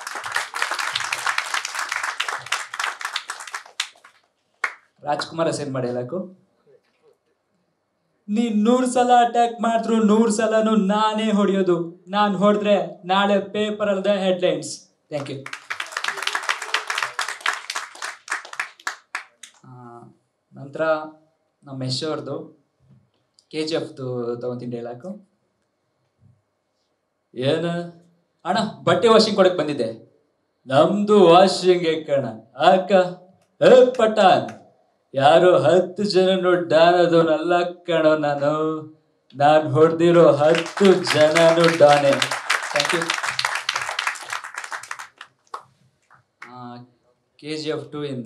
F: ರಾಜ್ಕುಮಾರ ಸೇನ್ ಮಾಡಿ ಎಲ್ಲಕ್ಕೂ. ನೀನ್ 100 ಸಲ ಅಟ್ಯಾಕ್ ಮಾಡಿದ್ರು 100 ಸಲನು ನಾನೇ ಹೊಡೆಯೋದು. ನಾನು ಹೊಡೆದ್ರೆ ನಾಳೆ ಪೇಪರ್ ಅಲ್ಲದೆ ಹೆಡ್ಲೈನ್ಸ್. Thank you. ನಂತರ ನಮ್ಮ ಯಶೋರ್ದು KGF ತಗೊಂತೀನಿ ಡೈಲಾಗು. ಏನ ಅಣ್ಣ ಬಟ್ಟೆ ವಾಷಿಂಗ್ ಕೊಡಕ್ ಬಂದಿದ್ದೆ. ನಮ್ದು ವಾಷಿಂಗ್ ಕಣ ಅಕ್ಕ. ಪಟಾನ್ ಯಾರು 10 ಜನನು ಡಾನ್ ಅದೋನಲ್ಲ ಕಣೋ ನಾನು ಹೊಡೆದಿರೋ 10 ಜನನು ಡಾನೆ. Thank you. KGF 2 ಇಂದ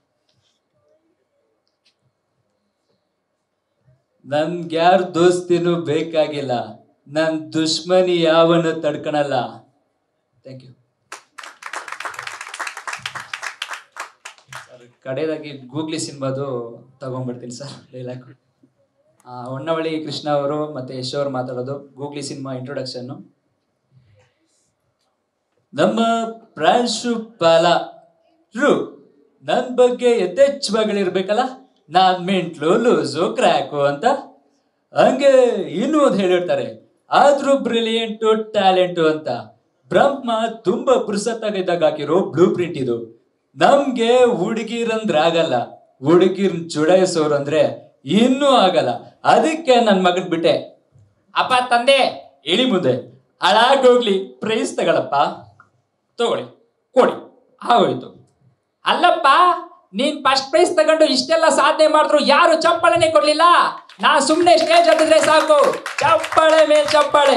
F: ನನ್ಗ್ಯಾರ ದೋಸ್ತಿನೂ ಬೇಕಾಗಿಲ್ಲ, ನನ್ ದುಶ್ಮನಿ ಯಾವನು ತಡ್ಕಣಲ್ಲ. Thank you. ಕಡೆಯದಾಗಿ ಗೂಗ್ಲಿ ಸಿನಿಮಾದು ತಗೊಂಡ್ಬಿಡ್ತೀನಿ ಸರ್ ಡೈಲಾಗ್. ಹೊನ್ನವಳ್ಳಿ ಕೃಷ್ಣ ಅವರು ಮತ್ತೆ ಯಶ್ ಅವರು ಮಾತಾಡೋದು ಗೂಗ್ಲಿ ಸಿನಿಮಾ ಇಂಟ್ರೊಡಕ್ಷನ್ನು. ನಮ್ಮ ಪ್ರಾಂಶುಪಾಲರು ನನ್ನ ಬಗ್ಗೆ ಯಥೇಚ್ಛವಾಗಿರ್ಬೇಕಲ್ಲ, ನಾನ್ ಮೆಂಟ್ಲು ಲೂಸು ಕ್ರ್ಯಾಕು ಅಂತ. ಹಂಗೆ ಇನ್ನೂ ಒಂದು ಹೇಳಿರ್ತಾರೆ, ಆದ್ರೂ ಬ್ರಿಲಿಯಂಟು ಟ್ಯಾಲೆಂಟು ಅಂತ. ಬ್ರಹ್ಮ ತುಂಬಾ ಪುರ್ಸತ್ತಾಗಿದ್ದಾಗ ಹಾಕಿರೋ ಬ್ಲೂ ಪ್ರಿಂಟ್ ಇದು. ನಮ್ಗೆ ಹುಡುಗಿರಂದ್ರೆ ಆಗಲ್ಲ, ಹುಡುಗಿರ್ನ ಚುಡಾಯಿಸೋರು ಅಂದ್ರೆ ಇನ್ನೂ ಆಗಲ್ಲ. ಅದಕ್ಕೆ ನನ್ನ ಮಗನ್ ಬಿಟ್ಟೆ. ಅಪ್ಪ ತಂದೆ ಇಳಿ ಮುಂದೆ ಹಾಳಾಗೋಗ್ಲಿ, ಪ್ರೈಸ್ ತಗೊಳಪ್ಪ. ತಗೊಳ್ಳಿ ಕೊಡಿ, ಆಗೋಯ್ತು. ಅಲ್ಲಪ್ಪ, ನೀನ್ ಫಸ್ಟ್ ಪ್ರೈಸ್ ತಗೊಂಡು ಇಷ್ಟೆಲ್ಲ ಸಾಧನೆ ಮಾಡಿದ್ರು ಯಾರು ಚಪ್ಪಾಳೆನೆ ಕೊಡ್ಲಿಲ್ಲ. ನಾ ಸುಮ್ನೆ ಸ್ಟೇಜ್ ಹತ್ತಿದ್ರೆ ಸಾಕು, ಚಪ್ಪಾಳೆ ಮೇಲ್ ಚಪ್ಪಾಳೆ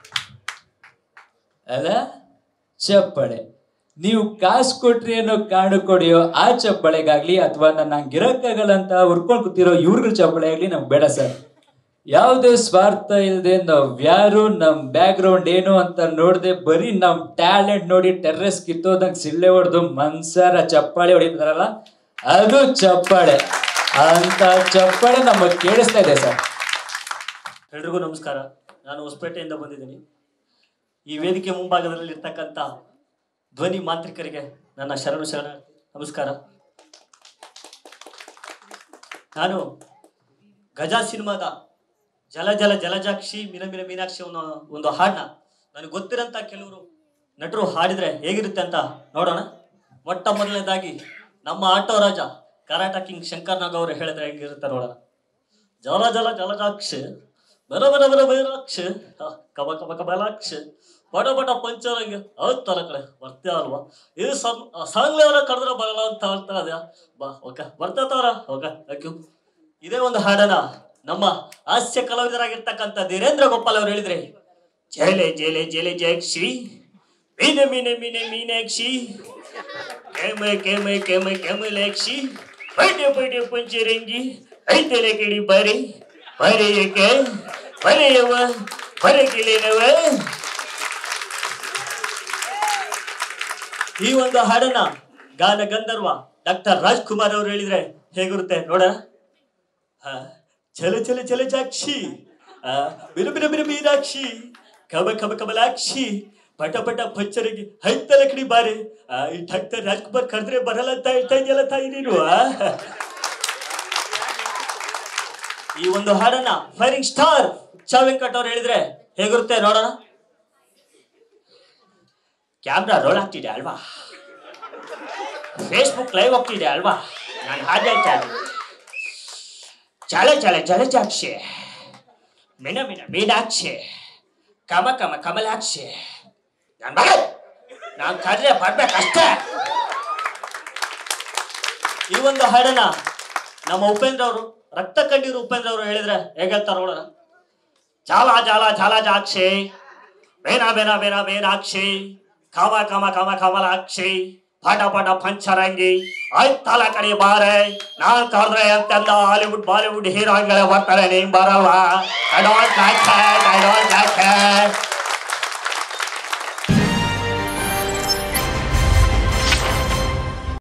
F: ಅಲ್ಲ ಚಪ್ಪಾಳೆ. ನೀವು ಕಾಸು ಕೊಟ್ರಿ ಅನ್ನೋ ಕಾರಣ ಕೊಡಿಯೋ ಆ ಚಪ್ಪಾಳೆಗಾಗ್ಲಿ, ಅಥವಾ ನನ್ನ ಹಂಗಿರಕ್ಕಾಗಲ್ಲ ಅಂತ ಉರ್ಕೊಂಡು ಕೂತಿರೋ ಇವ್ರಗಳ ಚಪ್ಪಾಳೆ ಆಗ್ಲಿ ನಮ್ಗೆ ಬೇಡ ಸರ್. ಯಾವುದೇ ಸ್ವಾರ್ಥ ಇಲ್ಲದೆ ನಾವ್ ಯಾರು, ನಮ್ ಬ್ಯಾಕ್ ಗ್ರೌಂಡ್ ಏನು ಅಂತ ನೋಡದೆ ಬರೀ ನಮ್ ಟ್ಯಾಲೆಂಟ್ ನೋಡಿ ಟೆರ್ರಸ್ ಕಿತ್ತೋದಂಗ್ ಸಿಳ್ಳೆ ಹೊಡೆದು ಮನ್ಸರ ಚಪ್ಪಾಳೆ ಹೊಡಿತಾರಲ್ಲ, ಅದು ಚಪ್ಪಾಳೆ. ಅಂತ ಚಪ್ಪಾಳೆ ನಮಗೆ ಕೇಳಿಸ್ತಾ ಇದೆ ಸರ್.
H: ಎಲ್ರಿಗೂ ನಮಸ್ಕಾರ. ನಾನು ಹೊಸಪೇಟೆಯಿಂದ ಬಂದಿದ್ದೀನಿ. ಈ ವೇದಿಕೆ ಮುಂಭಾಗದಲ್ಲಿ ಇರ್ತಕ್ಕಂಥ ಧ್ವನಿ ಮಾಂತ್ರಿಕರಿಗೆ ನನ್ನ ಶರಣು ನಮಸ್ಕಾರ. ನಾನು ಗಜಾ ಸಿನಿಮಾದ ಜಲ ಜಲ ಜಲಜಾಕ್ಷಿ ಮಿನ ಮಿನ ಮೀನಾಕ್ಷಿ ಒಂದು ಹಾಡನ್ನ ನನಗೆ ಗೊತ್ತಿರೋಂಥ ಕೆಲವರು ನಟರು ಹಾಡಿದ್ರೆ ಹೇಗಿರುತ್ತೆ ಅಂತ ನೋಡೋಣ. ಮೊಟ್ಟ ಮೊದಲನೇದಾಗಿ ನಮ್ಮ auto Raja karate king Shankar Nag ಅವರು ಹೇಳಿದ್ರೆ ಹೆಂಗಿರುತ್ತೆ ನೋಡೋಣ. ಜಲ ಜಲ ಜಲಜಾಕ್ಷ ಬರ ಬರ ಬರ ಬೈರಾಕ್ಷ ಕಬ ಕಬ ಕಬಲಾಕ್ಷ ಬಡ ಬಡ ಪಂಚರಂಗ ತರ ಕಡೆ ಬರ್ತೀಯ ಅಲ್ವಾ. ಇದು ಸಾಂಗ್ಲೇವರ ಕರೆದ್ರೆ ಬರಲ್ಲ ಅಂತ ಹೇಳ್ತಾ ಇದೆಯಾ? ಬಾ ಓಕೆ ಬರ್ತೇತವ್ರ. Okay thank you. ಇದೇ ಒಂದು ಹಾಡನ್ನ ನಮ್ಮ ಹಾಸ್ಯ ಕಲಾವಿದರಾಗಿರ್ತಕ್ಕಂಥ ಧೀರೇಂದ್ರ ಗೋಪಾಲ್ ಅವರು ಹೇಳಿದ್ರೆ, ಜೇಲೆ ಜೇಲೆ ಜೇಲೆ ಜಾಕ್ಷಿ ಮೀನೆ ಮೀನೆ ಮೀನೆ ಮೀನಾಕ್ಷಿ ಕೆಮೆ ಕೆಮೆ ಕೆಮೆ ಕೆಮಲಾಕ್ಷಿ ಬೈಟೆ ಬೈಟೆ ಪಂಚರಂಗಿ ಐತೆಲೆ ಕಿಡಿ ಬರಿ ಬರೆಯಕ್ಕೆ ಬರೆಯವ ಬರಕಿಲೇನವ. ಈ ಒಂದು ಹಾಡನ್ನ ಗಾನ ಗಂಧರ್ವ ಡಾಕ್ಟರ್ ರಾಜ್ಕುಮಾರ್ ಅವರು ಹೇಳಿದ್ರೆ ಹೇಗಿರುತ್ತೆ ನೋಡೋಣ. ಚಲ ಚಲ ಚಲ ಜಾಕ್ಷಿ ಬಿರ ಬಿರ ಬಿರ ಮೀನಾಕ್ಷಿ ಕಬ ಕಬ ಕಬಲಾಕ್ಷಿ ಪಟ ಪಟ ಪಚ್ಚರಿಗೆ ಹೈತಲ ಕಡಿ ಬಾರಿ. ಈ ಡಾಕ್ಟರ್ ರಾಜ್ಕುಮಾರ್ ಕರೆದ್ರೆ ಬರಲ್ಲ ಅಂತ ಹೇಳ್ತಾ ಇದೆಯಲ್ಲ ತಾಯಿ ನೀನು. ಈ ಒಂದು ಹಾಡನ್ನ ಫೈರಿಂಗ್ ಸ್ಟಾರ್ ಉಚ್ಚಾ ವೆಂಕಟ್ ಅವ್ರು ಹೇಳಿದ್ರೆ ಹೇಗಿರುತ್ತೆ ನೋಡೋಣ. ಕ್ಯಾಮ್ರಾ ರೋಲ್ ಆಗ್ತಿದೆ ಅಲ್ವಾ?
M: ಫೇಸ್ಬುಕ್ ಲೈವ್ ಹೋಗ್ತಿದೆ ಅಲ್ವಾ, ನಾನು ಹಾಗೆ ಹೇಳ್ತಾ ಇದ್ದೀನಿ. ಚಳೆ ಚಳೆ ಜಲಜಾಕ್ಷಿ, ಮಿನ ಮಿನ ಮೀನಾಕ್ಷಿ, ಕಮ ಕಮ ಕಮಲಾಕ್ಷಿ. ನಾನು ಕರ್ರೆ ಬರ್ಬೇಕಷ್ಟೇ.
L: ಈ ಒಂದು ಹಾಡನ್ನ ನಮ್ಮ ಉಪೇಂದ್ರ ಅವರು, ರಕ್ತ ಕಂಡೀರು ಉಪೇಂದ್ರ ಅವರು ಹೇಳಿದ್ರೆ ಹೇಗೆ ಹೇಳ್ತಾರೆ ನೋಡೋಣ.
M: ಜಾಲ ಜಾಲ ಜಾಲ ಜಾಕ್ಷಿ, ಬೇನ ಬೇನ ಬೇನ ಬೇನಾಕ್ಷಿ, ಕಮ ಕಮ ಕಮ ಕಮಲಾಕ್ಷಿ, ಪಟ ಪಟ ಪಂಚರಂಗಿ, ಆಯ್ತಲ ಕಡೆ ಬಾರೆ. ನಾನ್ ಕರೆದ್ರೆ ಅಂತಂದ ಹಾಲಿವುಡ್ ಬಾಲಿವುಡ್ ಹೀರೋಯಿನ್ಗಳೇ ಬರ್ತಾರೆ, ನೀನ್ ಬರಲ್ವಾ? I don't like that.